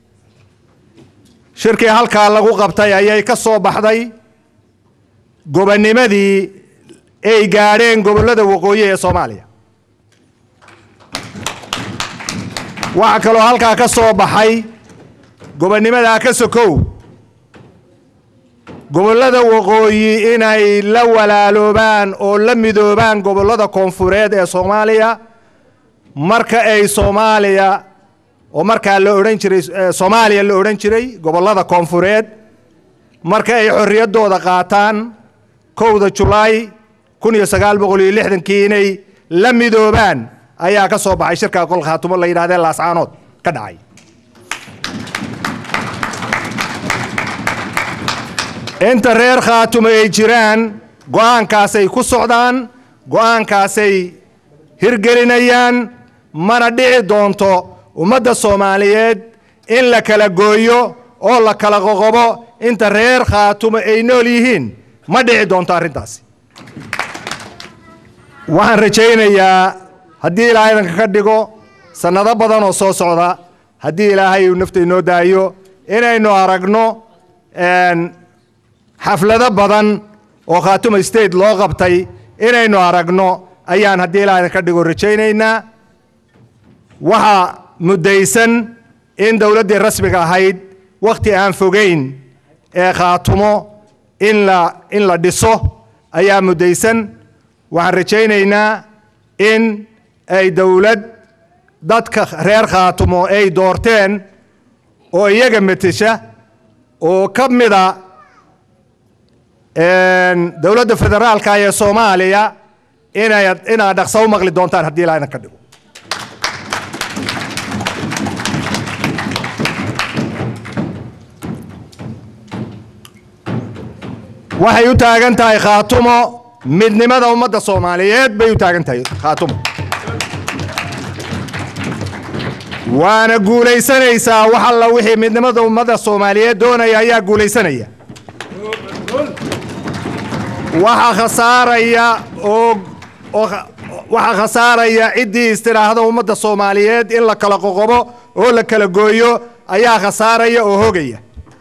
شركي هالكا لغو غبطي أيها كسو بحضي قبل نمدي أي قارين قبل هذا وغوي سوماليا وعكلو هالكا كسو بحي قبل نمدي كسو كو gobollada waqooyi inay la walaaloobaan oo la midoobaan gobollada koonfureed ee Soomaaliya marka ay Soomaaliya oo marka la oran jiray Soomaaliya la oran jiray gobollada koonfureed marka ay xorriyadooda qaataan kowda July kun iyo sagaal boqol iyo lixdan kii inay la midoobaan ayaa ka soo baxay shirka qol khaatumo la yiraahdo Laascaanood ka dhacay انت رير خاتم اي جيران قوان كاسي كسعدان قوان كاسي هرقرينيان مانا ديعي دونتو ومدى الصوماليات ان لكلا قويو او لكلا غغبو انت رير خاتم اي نوليهين ما ديعي دونتو ارنتاسي وحن رجينا يا هدي الهي دنك كدقو سنة بدن وصو سعودا هدي الهي ونفتي نو دايو انا انو ارقنو ان حفلة بدن وخاتم استيد لو قبطي إنaynu aragno ayaan haddii ilaahay ka dhigo rajaynaynaa waxa mudaysan in dawladda rasmiga ahayd waqti aan fogeyn ee khaatumo in la in la dhiso ayaa mudaysan waxaan rajaynaynaa in ay dawlad dadka reer khaatumo ay doorteen oo iyaga matasha oo ka mid ah دولة فدرال كاية صوماليا إنا إنا دخسوا مغلي دونتان هدي لا نكدو وحيو تاغن تاي خاتمو من مدى ومدى صوماليات بيو تاغن تاي خاتمو وانا قولي سنيسا وحلا وحي من مدى ومدى صوماليات دونا يا قولي سنيا waxa khasaaraya oo waxa khasaaraya cidii istiraahada ummadda Soomaaliyeed in la kala qoqobo oo la kala gooyo ayaa khasaaraya oo hogaya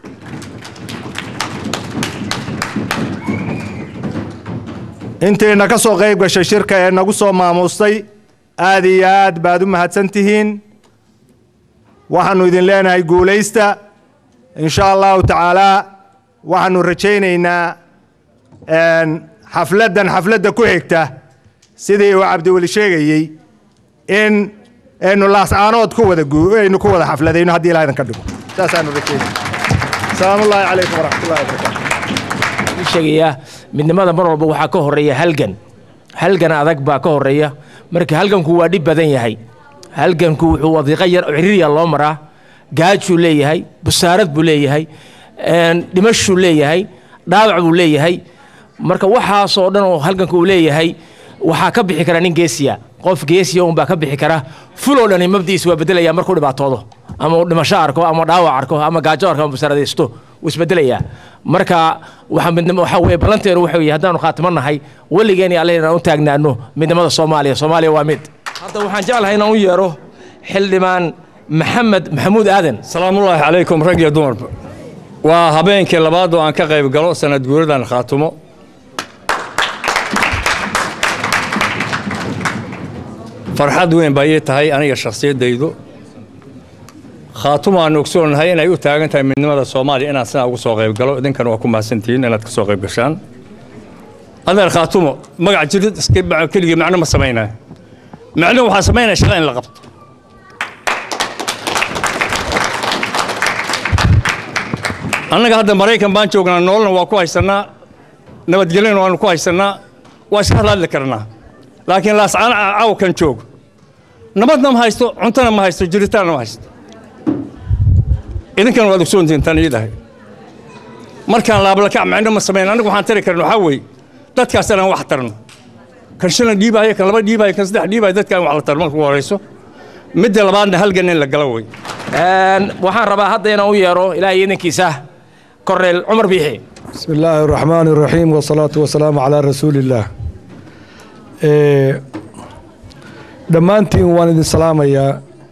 inteena ka soo qayb gashay shirka ee nagu soo maamustay aad iyo aad baad u mahadsantihiin waxaanu idin leenahay guuleysta insha Allah ta'ala waxaanu rajaynaynaa ان حفلة حفلة كويكتا سيدي وعبد الولي شيغي ان انه لاسعانود كودا جو انه كودا حفلة انه هدي لا نكدغو تاسانو ركين السلام الله عليكم ورحمه الله وبركاته شيغيا midnimada mar walba waxa ka horeeya halgan halgan adag baa ka horeeya marka halganku waa dib badan yahay halganku wuxuu wadiiqa yar ciriiriya loo maraa gaajuu leeyahay busaarad buu leeyahay een dhimashu leeyahay dhaawac buu leeyahay marka waxa soo dhan oo halganku uu leeyahay waxa ka bixi kara nin geesiya qof geesiya oo baa ka bixi kara fulo dhan mabdiis waa bedelaya markuu dhibaatoodo ama dhimasho arko ama dhaawac arko ama gaajo arko ama busaaradaysto wuu isbedelaya marka waxa midnimo waxa way balanteeru waxa weey hadaan khaatimanahay waligeeni Alle u taagnaano midnimada Soomaaliya Soomaaliya waa mid hadda waxaan jeclahay inaan u yeero xildhibaan Maxamed Maxamuud Aadan salaamu alaykum rag iyo dumar waa habeenkii labaad oo aan ka qayb galo sanad guuradan khaatumo farxad weyn bay tahay aniga shakhsiyadaydu khaatumo aan ogsoonahay inay u taagan tahay midnimada Soomaaliya inaan sida ugu soo qayb galo idinkan waa ku mahadsantihiin inaad ka soo qayb gashaan adeer khaatumo magac jirid iska kaliya macna ma sameynaa macna waxa sameynaa shaqo in la qabto annaga hadda Mareykan baan joognaa noolna waa ku haysanaa nabadgelyo waan ku haysanaa waa shaqada karnaa laakiin laascaan caaw kan joog nabadna ma haysto cuntana ma haysto jiritaan ma haysto idinkan waa dugsoon tintan iidahay markaan laabla ka macna ma sameeyaan anigu waxaan tiri karno waxa weey dadkaas aan wax tarno kan shan dhiibay kan laba dhiibay kan saddex dhiibay dadkan wax la tarmo ku wareyso mid labaadna halgan in la galo way waxaan rabaa hadda inaan u yeero ilaahay idinkiisa korneyl cumar biixi. بسم الله الرحمن الرحيم والصلاة والسلام على رسول الله. دمانتين وان idin salaamaya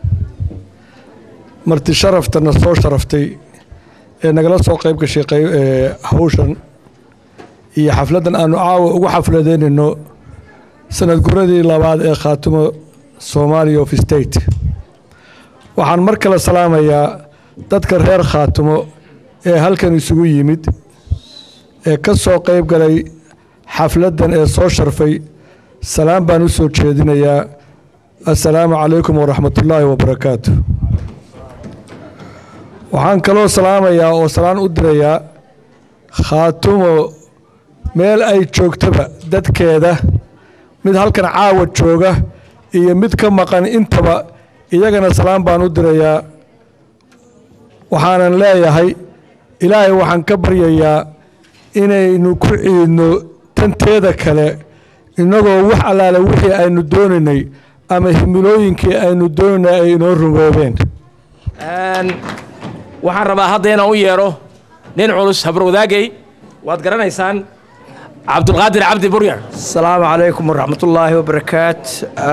marti sharaftana soo sharaftay ee nagala soo qayb gashay hawshan iyo xafladan aanu caawa ugu xafladeynayno sanad guradii labaad ee Khaatumo Somali of State. waxaan mar kale salaamayaa dadka reer Khaatumo ee halkan isugu yimid ee ka soo qayb galay xafladan ee soo sharfay. salaam baan u soo jeedinayaa. assalaamu calaykum waraxmatullaahi wabarakaatuh. waxaan kaloo salaamayaa oo salaan u dirayaa Khaatumo meel ay joogtaba dadkeeda, mid halkan caawa jooga iyo mid ka maqan intaba iyagana salaam baan u dirayaa. waxaanan leeyahay ilaahay waxaan ka baryayaa inaynu ku ciidno tanteeda kale inagoo wax allaale wixii aynu doonaynay ama himilooyinkii aynu doonaynay ay inoo rumoobeen. waxaan rabaa hadda inaan u yeero nin culus habarwadaagay waad garanaysaan cabdulqaadir cabdi buryar. asalaamu calaykum waraxmatullaahi wabarakaat.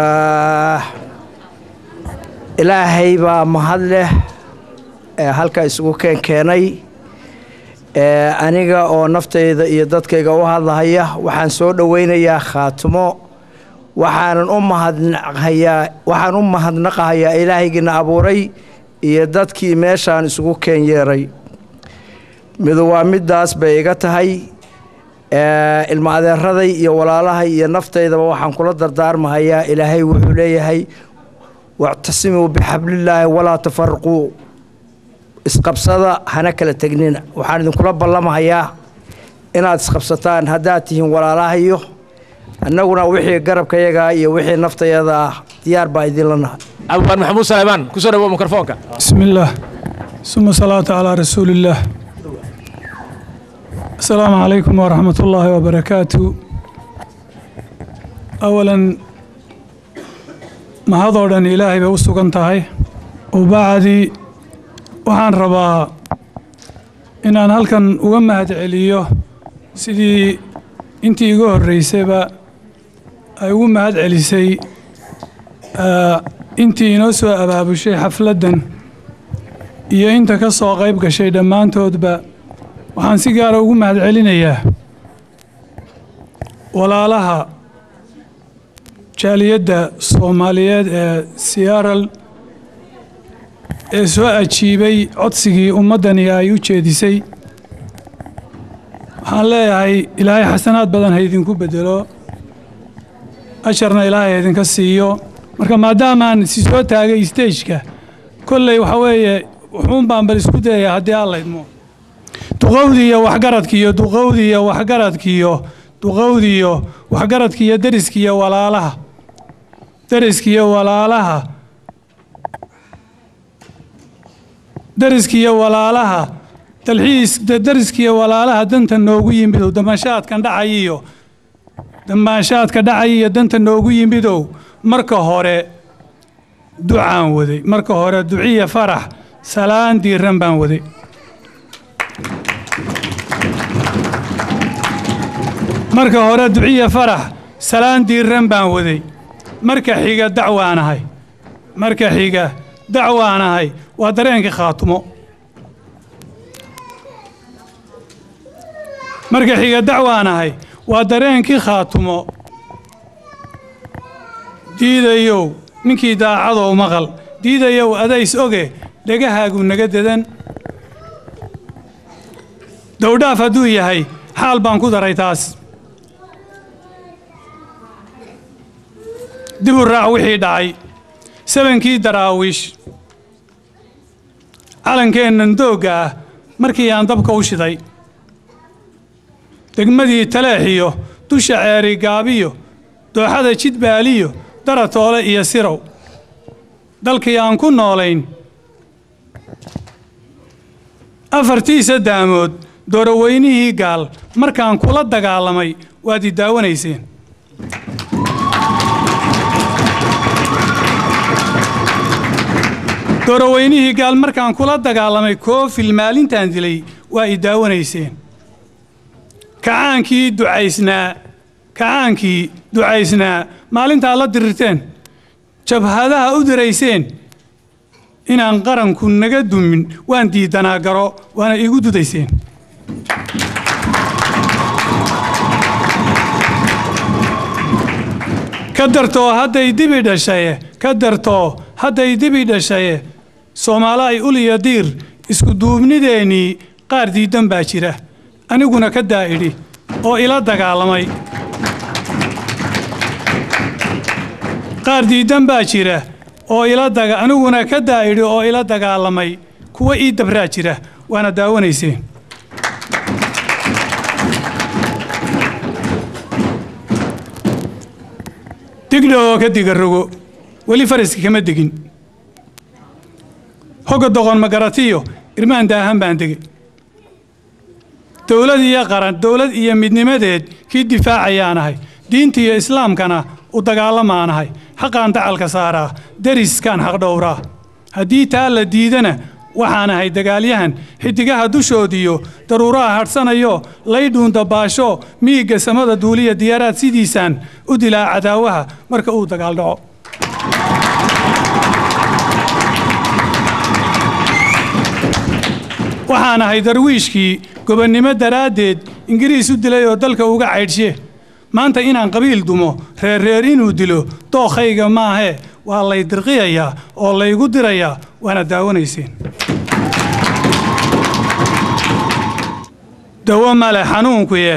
ilaahay baa mahad leh ee halka isugu keen keenay. aniga oo naftayda iyo dadkayga u hadlahaya waxaan soo dhaweynayaa Khaatumo. waxaan u mahadnaqayaa waxaan u mahadnaqayaa ilaahaygiina abuuray iyo dadkii meeshaan isugu keen yeeray. mid waa midaas bay iga tahay. ilma adeeraday iyo walaalahay iyo naftaydaba waxaan kula dardaarmahayaa ilaahay wuxuu leeyahay wa'tasimuu bixablillaahi walaa tafarquu. isqabsada hana kala tegnina. waxaan idinkula ballamahayaa inaad isqabsataan haddaad tihiin walaalahayo. annaguna wixii garabkayaga iyo wixii naftayada ah diyaar baa idinla nahay. abubaan maxamuud saleymaan ku soo dhawow mikrofoonka. بسم الله ثم صلاة على رسول الله. السلام عليكم ورحمة الله وبركاته. أولا ما هذا إلهي بوسط كنتهاي وبعدي waxaan rabaa inaan halkan uga mahad celiyo sidii intii iga horreysayba ay ugu mahad celisay intii inoo soo abaabushay xafladdan iyo inta ka soo qayb gashay dhammaantoodba. waxaan si gaara ugu mahad celinayaa walaalaha jaaliyadda Soomaaliyeed ee Seattle ee soo ajiibay codsigii ummaddani ay u jeedisay. waxaan leeyahay ilaahay xasanaad badan ha idinku bedelo, asharna ilaahay ha idinka siiyo. marka maadaamaan si soo taagay stageka kolley waxa weeye wuxuun baan bal isku dayayaa haddii alla idmo. duqowdiiyo waxgaradkiiyo duqowdiiyo waxgaradkiiyo duqowdiiyo waxgaradkiiyo deriskiiyo walaalaha deriskiiyo walaalaha deriskiiyo walaalaha dalxiis deriskiiyo walaalaha danta noogu yimidow damaashaadkan dhacay iyo damaashaadka dhacay iyo danta noogu yimidow. marka hore ducaan waday. marka hore duciya farax salaan diiran baan waday. marka hore duciya farax salaan diiran baan waday. marka xiga dacwaanahay. marka xiga dacwaanahay waa dareenkii Khaatumo. marka xiga dacwaanahay waa dareenkii Khaatumo. diidayow ninkii daacadow maqal. diidayow adays oge dhegahaagu naga dadan. dowdhaaf hadduu yahay xaal baan ku daray taas. dib u raac wixii dhacay sabankii daraawiish calankeennan doogga ah markii aan dabka u shiday. degmadii Taleexiyo dusha ceeri gaabiyo dooxada jidbaaliyo daratoole iyo sirow. dalkii aan ku noolayn afartiisa daamood dooraweynihii gaal markaan kula dagaalamay waad i daawanayseen. dooraweynihii gaal markaan kula dagaalamay koofil maalintaan dilay waa i daawanayseen kacaankii ducaysnaa kacaankii ducaysnaa maalintaa la dirirteen jabhadaha u dirayseen inaan qaranku naga dumin waan diidanaa garo waana igu dudayseen ka dartoo hadday dibi dhashaye ka dartoo hadday dibi dhashaye Soomaaliya ay uliya diir isku duubnideeni qaar diidan baa jira aniguna ka daa'iri oo ila dagaalamay qaar diidan baa jira oo ila daga aniguna ka daa'iri oo ila dagaalamay kuwa ii dabraa jira waana daawanayseen digdho ka digarogo wali faraski kama digin hoga doqon magaratiyo irmaan daahan baan degay dawlad iyo qaran dawlad iyo midnimadeed kii difaacayaanahay diinta iyo islaamkana u dagaalamaanahay xaqaan dacalka saaraa dariskaan xaq dhowraa haddii taa la diidana waxaan ahay dagaalyahan xidigaha dushoodiyo daruuraha hadhsanayo laydhuun dabaasho miigga samada duuliya diyaaraad sidiisaan u dilaa cadaawaha marka uu dagaal dhaco waxaan ahay darwiishkii gobonnimo daraaddeed ingiriis u dilay oo dalka uga caydhshe maanta inaan qabiil dumo reerreer inuu dilo dookhayga maahee waa lay dirqiyayaa oo laygu dirayaa waana daawanayseen dawo male xanuunkuye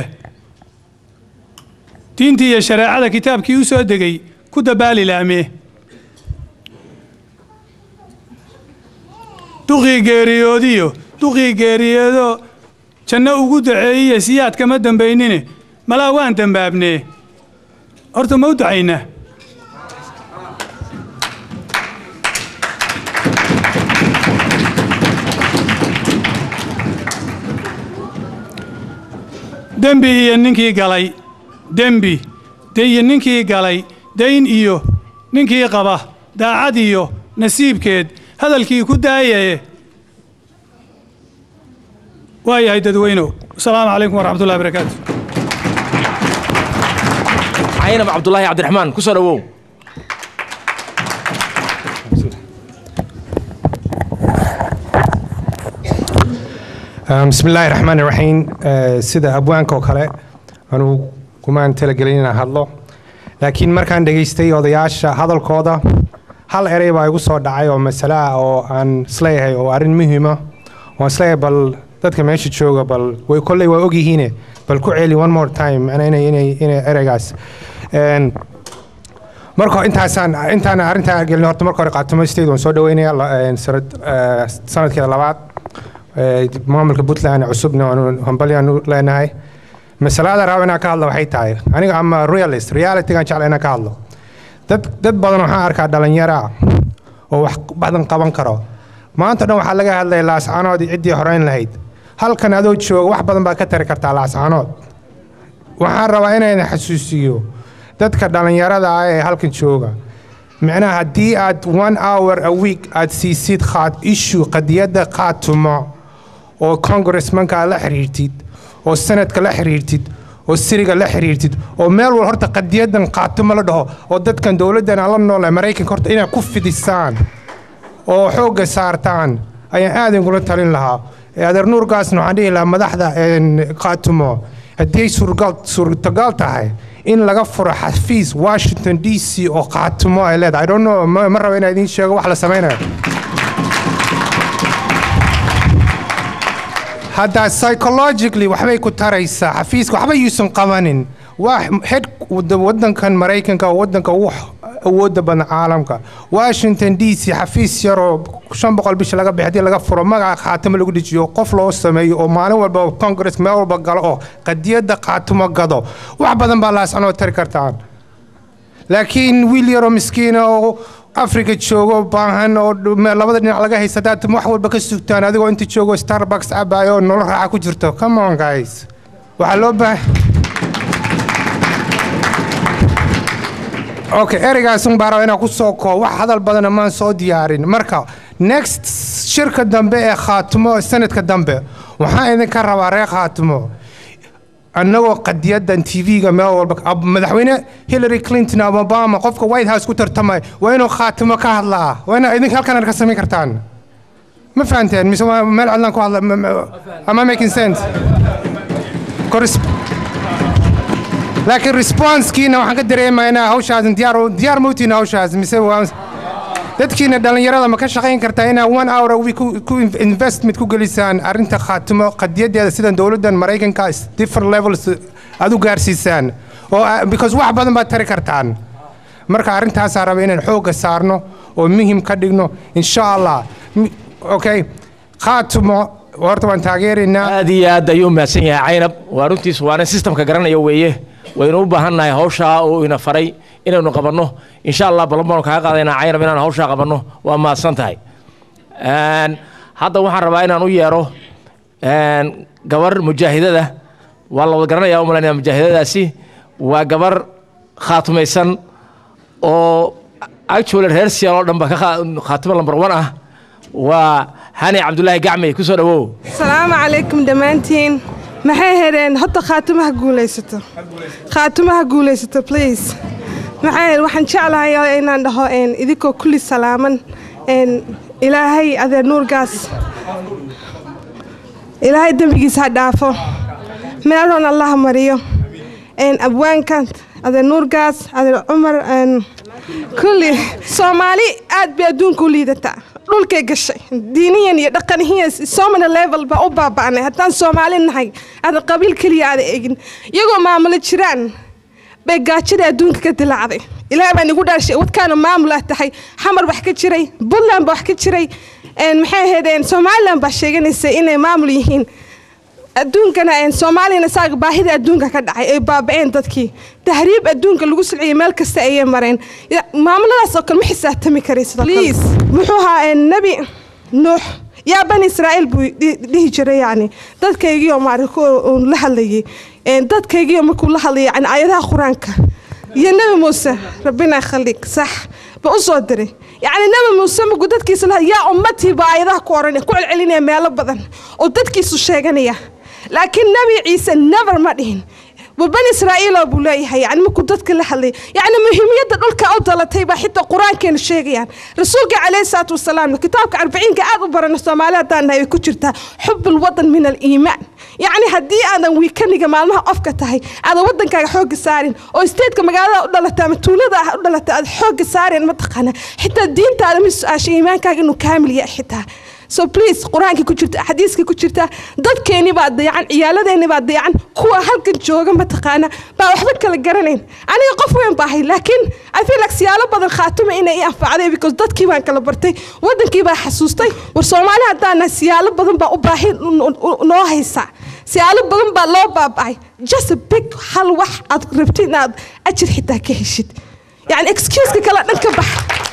diintii iyo shareecada kitaabkii u soo degay ku dabaali laamee duqii geeriyoodiyo duqii geeriyeedo janno ugu daceeyiye siyaad kama dambaynine malaa waan dambaabnee horta ma u ducaynaa dembi iyo ninkii galay dembi de iyo ninkii galay dayn iyo ninkii qaba daacad iyo nasiibkeed hadalkii ku daayaye waayahay dadweynow asalaamu calaykum waraxmatullahi barakaatu عينب عبد الله عبد الرحمن كسر أبوه بسم الله الرحمن الرحيم سيدا أبوانك وكله أنا كمان تلقينا هالله لكن مركان دقيستي وضياش هذا القاضي هل قريبا يقصد دعاية ومسألة أو عن سلاح أو أرن مهمة وسلاح بل dadka meesha jooga bal way kulay way og yihiin bal ku celi one more time ana inay inay inay eragaas een marka intaasaan intaan arinta gelin horta marka hore qaatimo state oo soo dhaweynaya sanad sanadkii labaad ee maamulka Puntland cusubna oo hambalyan leenahay mas'alada raawina ka hadla waxay tahay aniga ama realist reality gaan jecel inaan ka hadlo dad dad badan waxaan arkaa dhalinyaro oo wax badan qaban karo maanta dhan waxa laga hadlay laascaanood cidii horeyn lahayd halkan adoo jooga wax badan baa ka tari kartaa laascaanood waxaan rabaa inaan xasuusiyo dadka dhalinyarada ah ee halkan jooga macnaha haddii aad one hour a week aad siisid qaad issue qadiyada qaatumo oo congressmanka la xiriirtid oo sanadka la xiriirtid oo siriga la xiriirtid oo meel wal horta qadiyadan qaatumo la dhaho oo dadkan dawladdan la nool ee Mareykanka horta inay ku fidisaan oo xooga saartaan ayaan aad ugu talin lahaa adeer nuur gaasna waxaan dhihi lahaa madaxda qaatumo haddii suurgal suurtagal tahay in laga furo xafiis Washington D C oo qaatumo ay leedahay I don't know ma rabo inaan idin sheego wax la sameeyo hadda psychologically waxbay ku taraysaa xafiiska waxba yuusan qabanin wax head wadankan Mareykanka wadanka wax awoodda badan caalamka Washington D C xafiis yaro shan boqol bish laga bixiyay laga furo magaca qaatimo lagu dhijiyo qof loo sameeyo oo maalin walba congress meel walba galo oo qadiyada qaatimo gado wax badan baa la socon tar kartaan laakiin wiil yaro miskiin oo Afrika joogo baahan oo labada dhinac laga haysataa wax walba ka sugtaan adigoo inta joogo Starbucks abayo nolol raaxa ku jirto come on guys waxa loo baahan okay ereygaas un baro inaan ku soo koo wax hadal badan ma soo diyaarin marka next shirka dambe ee khaatumo sanadka dambe waxaan idinka rabaa reer khaatumo annagoo qadiyadan T V-ga meel walba madaxweyne Hillary Clinton ama Obama qofka White House ku tartamay waa inuu khaatumo ka hadlaa waa in idinka halkan ka sameyn kartaan ما فهمتين مش ما لعلنا كوالا أما making sense لكن response كينا وحنا قدر ما أنا هوش هذا ديار ديار موتين هوش هذا مسوي تذكينا دلنا يرى ما كش شقين كرتاينا one hour we كو كو investment كو جلسان أرنت خاتمة قد يدي هذا سيدنا دولة دن مريكان كاس different levels هذا جارسيسان أو because واحد بدن بتري كرتان مركا أرنت هسارة بين الحوق صارنا ومهم كدقنا إن شاء الله اوكي خاتمه horta waan taageerinaa aad iyo aad ayuu mahadsan yahay Caynab waa runtii suwaana systemka garanayo weeye waynu u baahannahay hawsha oo ina faray inaynu qabanno insha Allah ballan ka qaadayna Caynab inaan hawsha qabanno waa mahadsan tahay een hadda waxaan rabaa inaan u yeero een gabar mujaahidada waa la wada garanayaa oo malaynaya mujaahidadaasi waa gabar khaatumeysan oo actually reer Siyaalo dhanba ka khaatimo number one ah وهاني عبد الله قعمي كسر أبوه. السلام عليكم دمانتين. maxay heereen hadda khaatimaha guulaysato khaatimaha guulaysato please maxay waxaan jeclahay inaan dhaho in idinko kulli salaaman in ilaahay adee nuurgaas ilaahay dambigiisa dhaafo meelon allah mariyo in abwaankan adee nuurgaas adee Umar in kulli Soomaali aad bi adduunku liidata dhulkay gashay diiniyan iyo dhaqanihiin Soomaali level ba u baabaanay haddaan Soomaali nahay aan qabiil kaliya aad eegin iyagoo maamul jiraan bay gaajada adduunka ka dilaacday ilaahay baan igu dhashay wadkaana maamul ah tahay xamar wax ka jiray Puntland wax ka jiray een maxay heedeen Soomaaliland ba sheeganaysa inay maamul yihiin adduunkana een Soomaalina saag baahida adduunka ka dhacay ay baabeen dadkii tahriib adduunka lagu silciyay meel kasta ay mareen maamuladaas oo kale ma xisaabtami karayso please muxuu ahaa nabi nuux ya bani israa'iil buu dhihi jiray yani dadkaygiyo maariko la hadlayay een dadkaygiyo markuu la hadlayay yani aayadaha quraanka iyo nabi muuse rabbina khaliq sax ba u soo diray يعني نبي موسى مقدت كيس لها يا أمتي بعيدها كورني كل علينا مالا بدن ودت كيس الشيغانية لكن نبي عيسى never مدين وبني إسرائيل أبو لايها يعني مقدت كل حلي يعني مهمية دول كأوضة تيبا حتى القرآن كان الشيغيان رسولك عليه الصلاة والسلام كتابك أربعين قاعد وبرنا الصومالات دانها يكتشرتها حب الوطن من الإيمان يعني هدي أنا ويكني جمالها أفكتها هذا وطن كان حوج سارين أو استيت كم قاعدة أقول لها تمتولة أقول لها حوج سارين متقنة حتى الدين تعلم مش إيمان كان إنه كامل يا حتى so please قرآن كي كتشرت حديث كي كتشرت ضد كيني بعد يعني عيالنا بعد يعني كوا هلك جوجا متقنة بوحدك كلا جرنين أنا يقف وين باهي لكن I feel like سيالة بدل خاتمة إنه ينفع عليه because ضد كي وين كلا برتي ودن كي بقى حسوستي والصومالي هذا سيالة بدل بقى باهي نوعي سا سيالة بدل بقى لو بقى باهي just a big حل واحد أقربتين أجر حتى كهشت يعني excuse كلا نكبح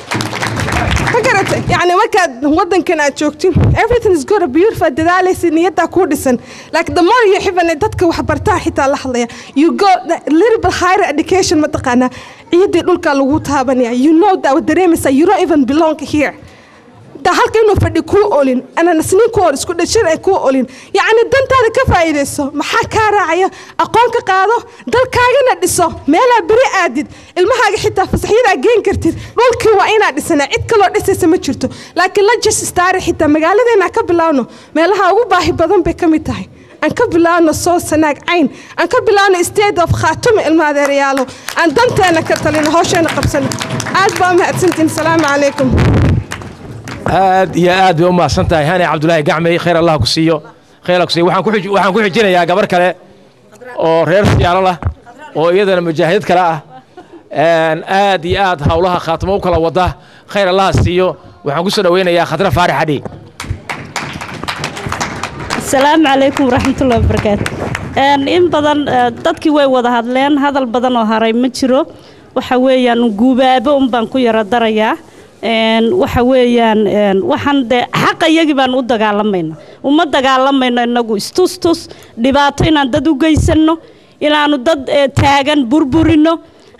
فكرت يعني ما كان ودن كنا جوكتين everything is good beautiful دلالة سنيتها كودسن like the more يحب أن تدك وحبرتها حتى لحظة you go a little bit higher education ما تقنا عيد يقولك لغوتها بني you know that with the name you don't even belong here ده هل كأنه فدي كو أولين أنا نسنين كورس كل شيء كو أولين يعني الدنت هذا كفاية دسو محاكا راعية أقوم كقاضو دل كاجنا دسو مالا بري أديد المها حتى فصحيرة جين كرتير رول كواينا دسنا عد كلو دس سمتشرتو لكن لا جس استاري حتى مقالة ذي نكبلانو مالها هو باهي بدن بكميتاي أنكبلانو صوص سناق عين أنكبلانو استيد of خاتم الماذا ريالو أن دنت أنا كرتلين هوشين قبسنا أجبا ما أتسنتين السلام عليكم aad iyo aad bay u mahadsan tahay Hani Cabdullaahi Gacmay khayr Allah ku siiyo khayr ku siiyo waxaan ku waxaan ku xijinayaa gabar kale oo reer Siyaalo lah oo iyadana mujaahid kale ah een aad iyo aad hawlaha khaatimo u kala wada khayr Allah siiyo waxaan ku soo dhaweynayaa Khadra Faarax Xadi Assalaamu alaykum waraxmatullaahi wabarakaatuh een in badan dadkii way wada hadleen hadal badan oo haray ma jiro waxa weeyaan guubaabo un baan ku yara darayaa een waxa weeyaan een waxaan de xaq iyagi baan u dagaalamayna uma dagaalamayno inagu istustus dhibaato inaan dad u geysano ilaanu dad taagan burburino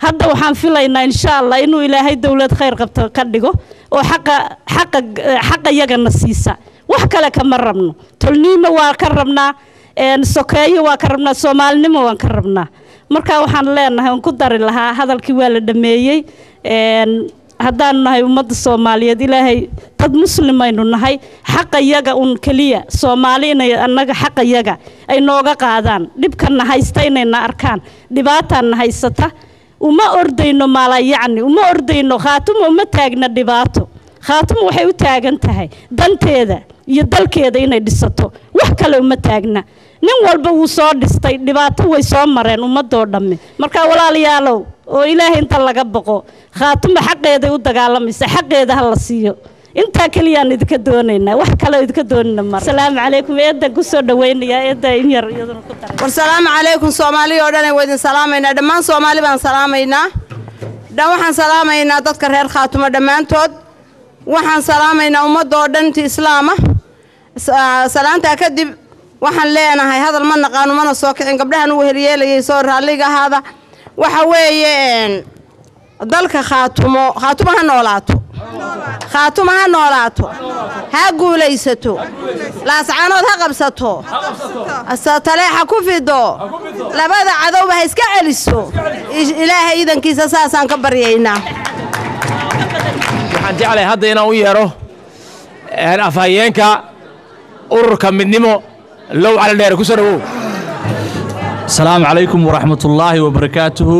hadda waxaan filaynaa insha allah inuu ilaahay dowlad khayr qabto ka dhigo oo xaqa xaqa xaqa iyagana siisa wax kale kama rabno tolniimo waa ka rabnaa een sokeeyo waa ka rabnaa soomaalinimo waan ka rabnaa marka waxaan leenahay aan ku dari lahaa hadalkii waa la dhameeyay een haddaan nahay ummadda Soomaaliyeed ilaahay dad muslimaynu nahay xaq iyaga un kaliya Soomaaliina annaga xaq iyaga ay nooga qaadaan dhibkana haysta inayna arkaan dhibaatana haysata uma ordayno mala yacni uma ordayno khaatumo uma taagna dhibaato khaatumo waxay u taagan tahay danteeda iyo dalkeeda inay dhisato wax kale uma taagna nin walba uu soo dhistay dhibaato way soo mareen ummadoo dhamme marka walaalayaalow oo ilaahay inta laga baqo khaatumo xaqeeda u dagaalamaysa xaqeeda hal la siiyo inta kaliya idinka doonaynaa wax kale idinka doonina mar salaamu calaykum eedda ku soo dhaweynaya eedda in yar iyaduna ku daray war salaamu calaykum Soomaali oo dhan way idin salaamayna dhammaan Soomaali baan salaamaynaa dhan waxaan salaamaynaa dadka reer khaatumo dhammaantood waxaan salaamaynaa ummadda oo dhan inta islaama salaanta kadib waxaan leenahay hadal ma naqaano mana soo kicin gabdhahan uu heliyeelayay soo raaliga hada waxa weeyeen dalka khaatumo khaatumo ha noolaato khaatumo ha noolaato ha guulaysato laascaanood ha qabsato asataleexa ku fido labada cadowba ha iska celiso ilaahay idankiisa saasaan ka baryaynaa waxaan jeclahay hadda inaan u yeero afhayeenka ururka midnimo low cala dheer ku soo dhawow السلام عليكم ورحمة الله وبركاته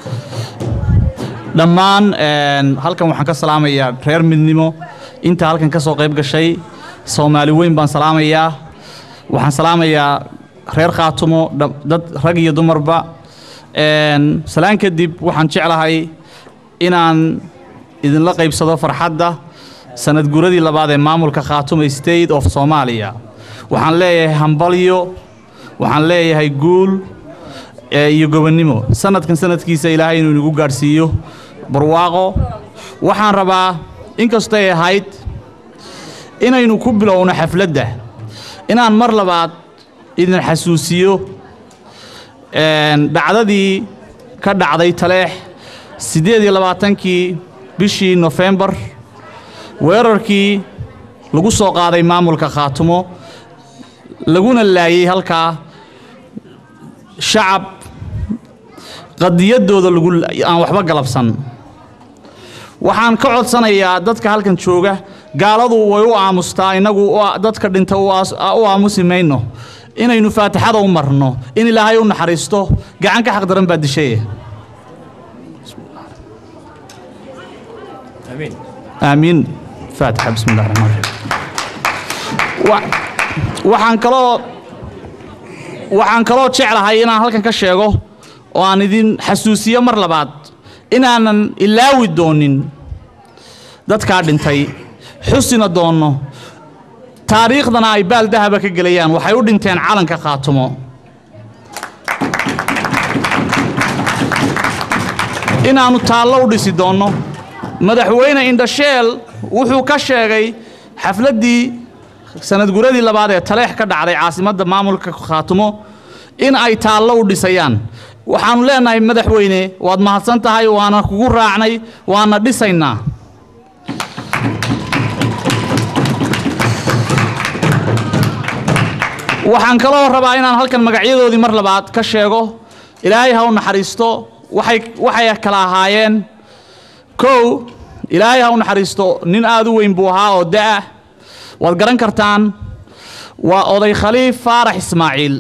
دمان هلكن waxaan ka salaamayaa reer midnimo inta halkan ka soo qayb gashay Soomaali weyn baan salaamayaa waxaan salaamayaa reer Khaatumo dad rag iyo dumarba een salaan kadib waxaan jeclahay inaan idin la qaybsado farxadda sanad guuradii labaad ee maamulka Khaatumo State of Somalia waxaan leeyahay hambalyo waxaan leeyahay guul iyo gobonnimo sanadkan sanadkiisa ilaahay inuu nagu gaarsiiyo barwaaqo waxaan rabaa inkastoo ay ahayd inaynu ku bilowno xafladda inaan mar labaad idin xasuusiyo een dhacdadii ka dhacday taleex sideed iyo labaatankii bishii November weerarkii lagu soo qaaday maamulka Khaatumo laguna laayay halka shacab qadiyadooda lagu aan waxba galabsan waxaan ka codsanayaa dadka halkan jooga gaaladu way u aamustaa inagu dadka dhinta u aamusimayno inaynu faatixada u marno in ilaahay u naxariisto gacan ka xaq daran baa dishay amiin amiin faatixa bismillaahir rahmaanir rahiim waxaan kaloo waxaan kaloo jeclahay inaan halkan ka sheego oo aan idin xasuusiyo mar labaad inaanan ilaawi doonin dadka dhintay xusina doono taariikhdana ay baal dahaba ka galayaan waxay u dhinteen calanka Khaatumo inaanu taallo u dhisi doono madaxweyne Indhasheel wuxuu ka sheegay xafladii sanad guuradii labaad ee taleex ka dhacday caasimadda maamulka Khaatumo in ay taallo u dhisayaan waxaanu leenahay madaxweyne waad mahadsan tahay waana kugu raacnay waana dhisaynaa waxaan kaloo rabaa inaan halkan magacyadoodii mar labaad ka sheego ilaahay ha u naxariisto waxay waxay kala ahaayeen kow ilaahay ha u naxariisto nin aad u weyn buu ahaa oo daa waad garan kartaan waa oday khaliif faarax ismaaciil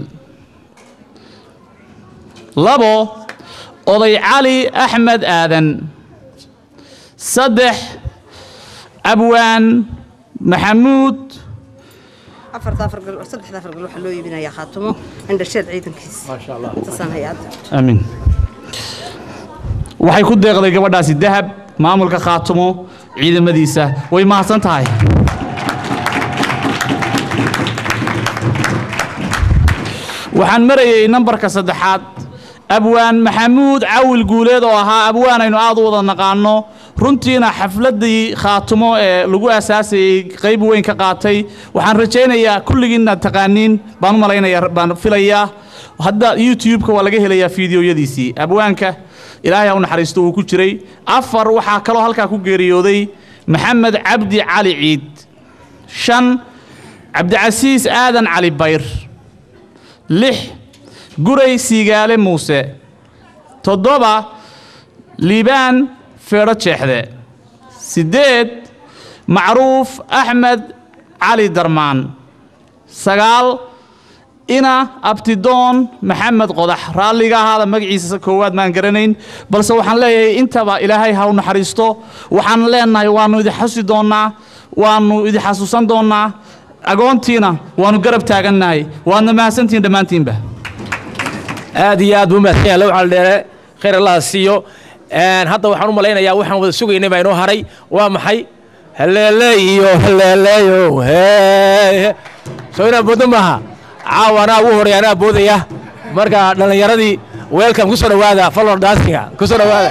labo oday cali axmed aadan saddex abwaan maxamuud afarta afar gal saddexda afar gal waxa loo iibinayaa Khaatumo Indhasheel ciidankiisa ma sha Allah tasanayad amiin waxay ku deeqday gabadhaasi dahab maamulka Khaatumo ciidamadiisa way mahadsan tahay waxaan marayay nambarka saddexaad abwaan maxamuud cawil guuleed oo ahaa abwaan aynu aad u wada naqaano runtiina xafladii Khaatumo ee lagu asaasay qayb weyn ka qaatay waxaan rajaynayaa kulligiina taqaaniin baan malaynayaa baan filayaa hadda YouTube-ka waa laga helayaa fiidiyoyadiisii abwaanka ilaahay ha u naxariisto uu ku jiray afar waxaa kaloo halkaa ku geeriyooday maxamed cabdi cali ciid shan cabdicasiis aadan cali bayr lix guray siigaale muuse toddoba liibaan feedho jeexde siddeed macruuf axmed cali darmaan sagaal ina abtidoon maxamed qodax raalliga ahaada magaciisa koowaad maan garanayn balse waxaan leeyahay intaba ilaahay ha u naxariisto waxaan leenahay waannu idin xasuusi doonnaa waannu idin xasuusan doonnaa agoontiina waannu garab taagannahay waadna mahadsantihiin dhammaantiinba aad iyo aad buu mahadsan yahay lowcal dheere khayr allaha siiyo hadda waxaan u malaynayaa waxaan wada sugaynay baa inoo haray waa maxay haleeleeyo haleeleeyo hee soo inaa booddo maaha caawa anaa ugu horeeya anaa boodaya marka dhallinyaradii weelkan ku soo dhowaada falor daasiga ku soo dhowaada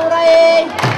abuuray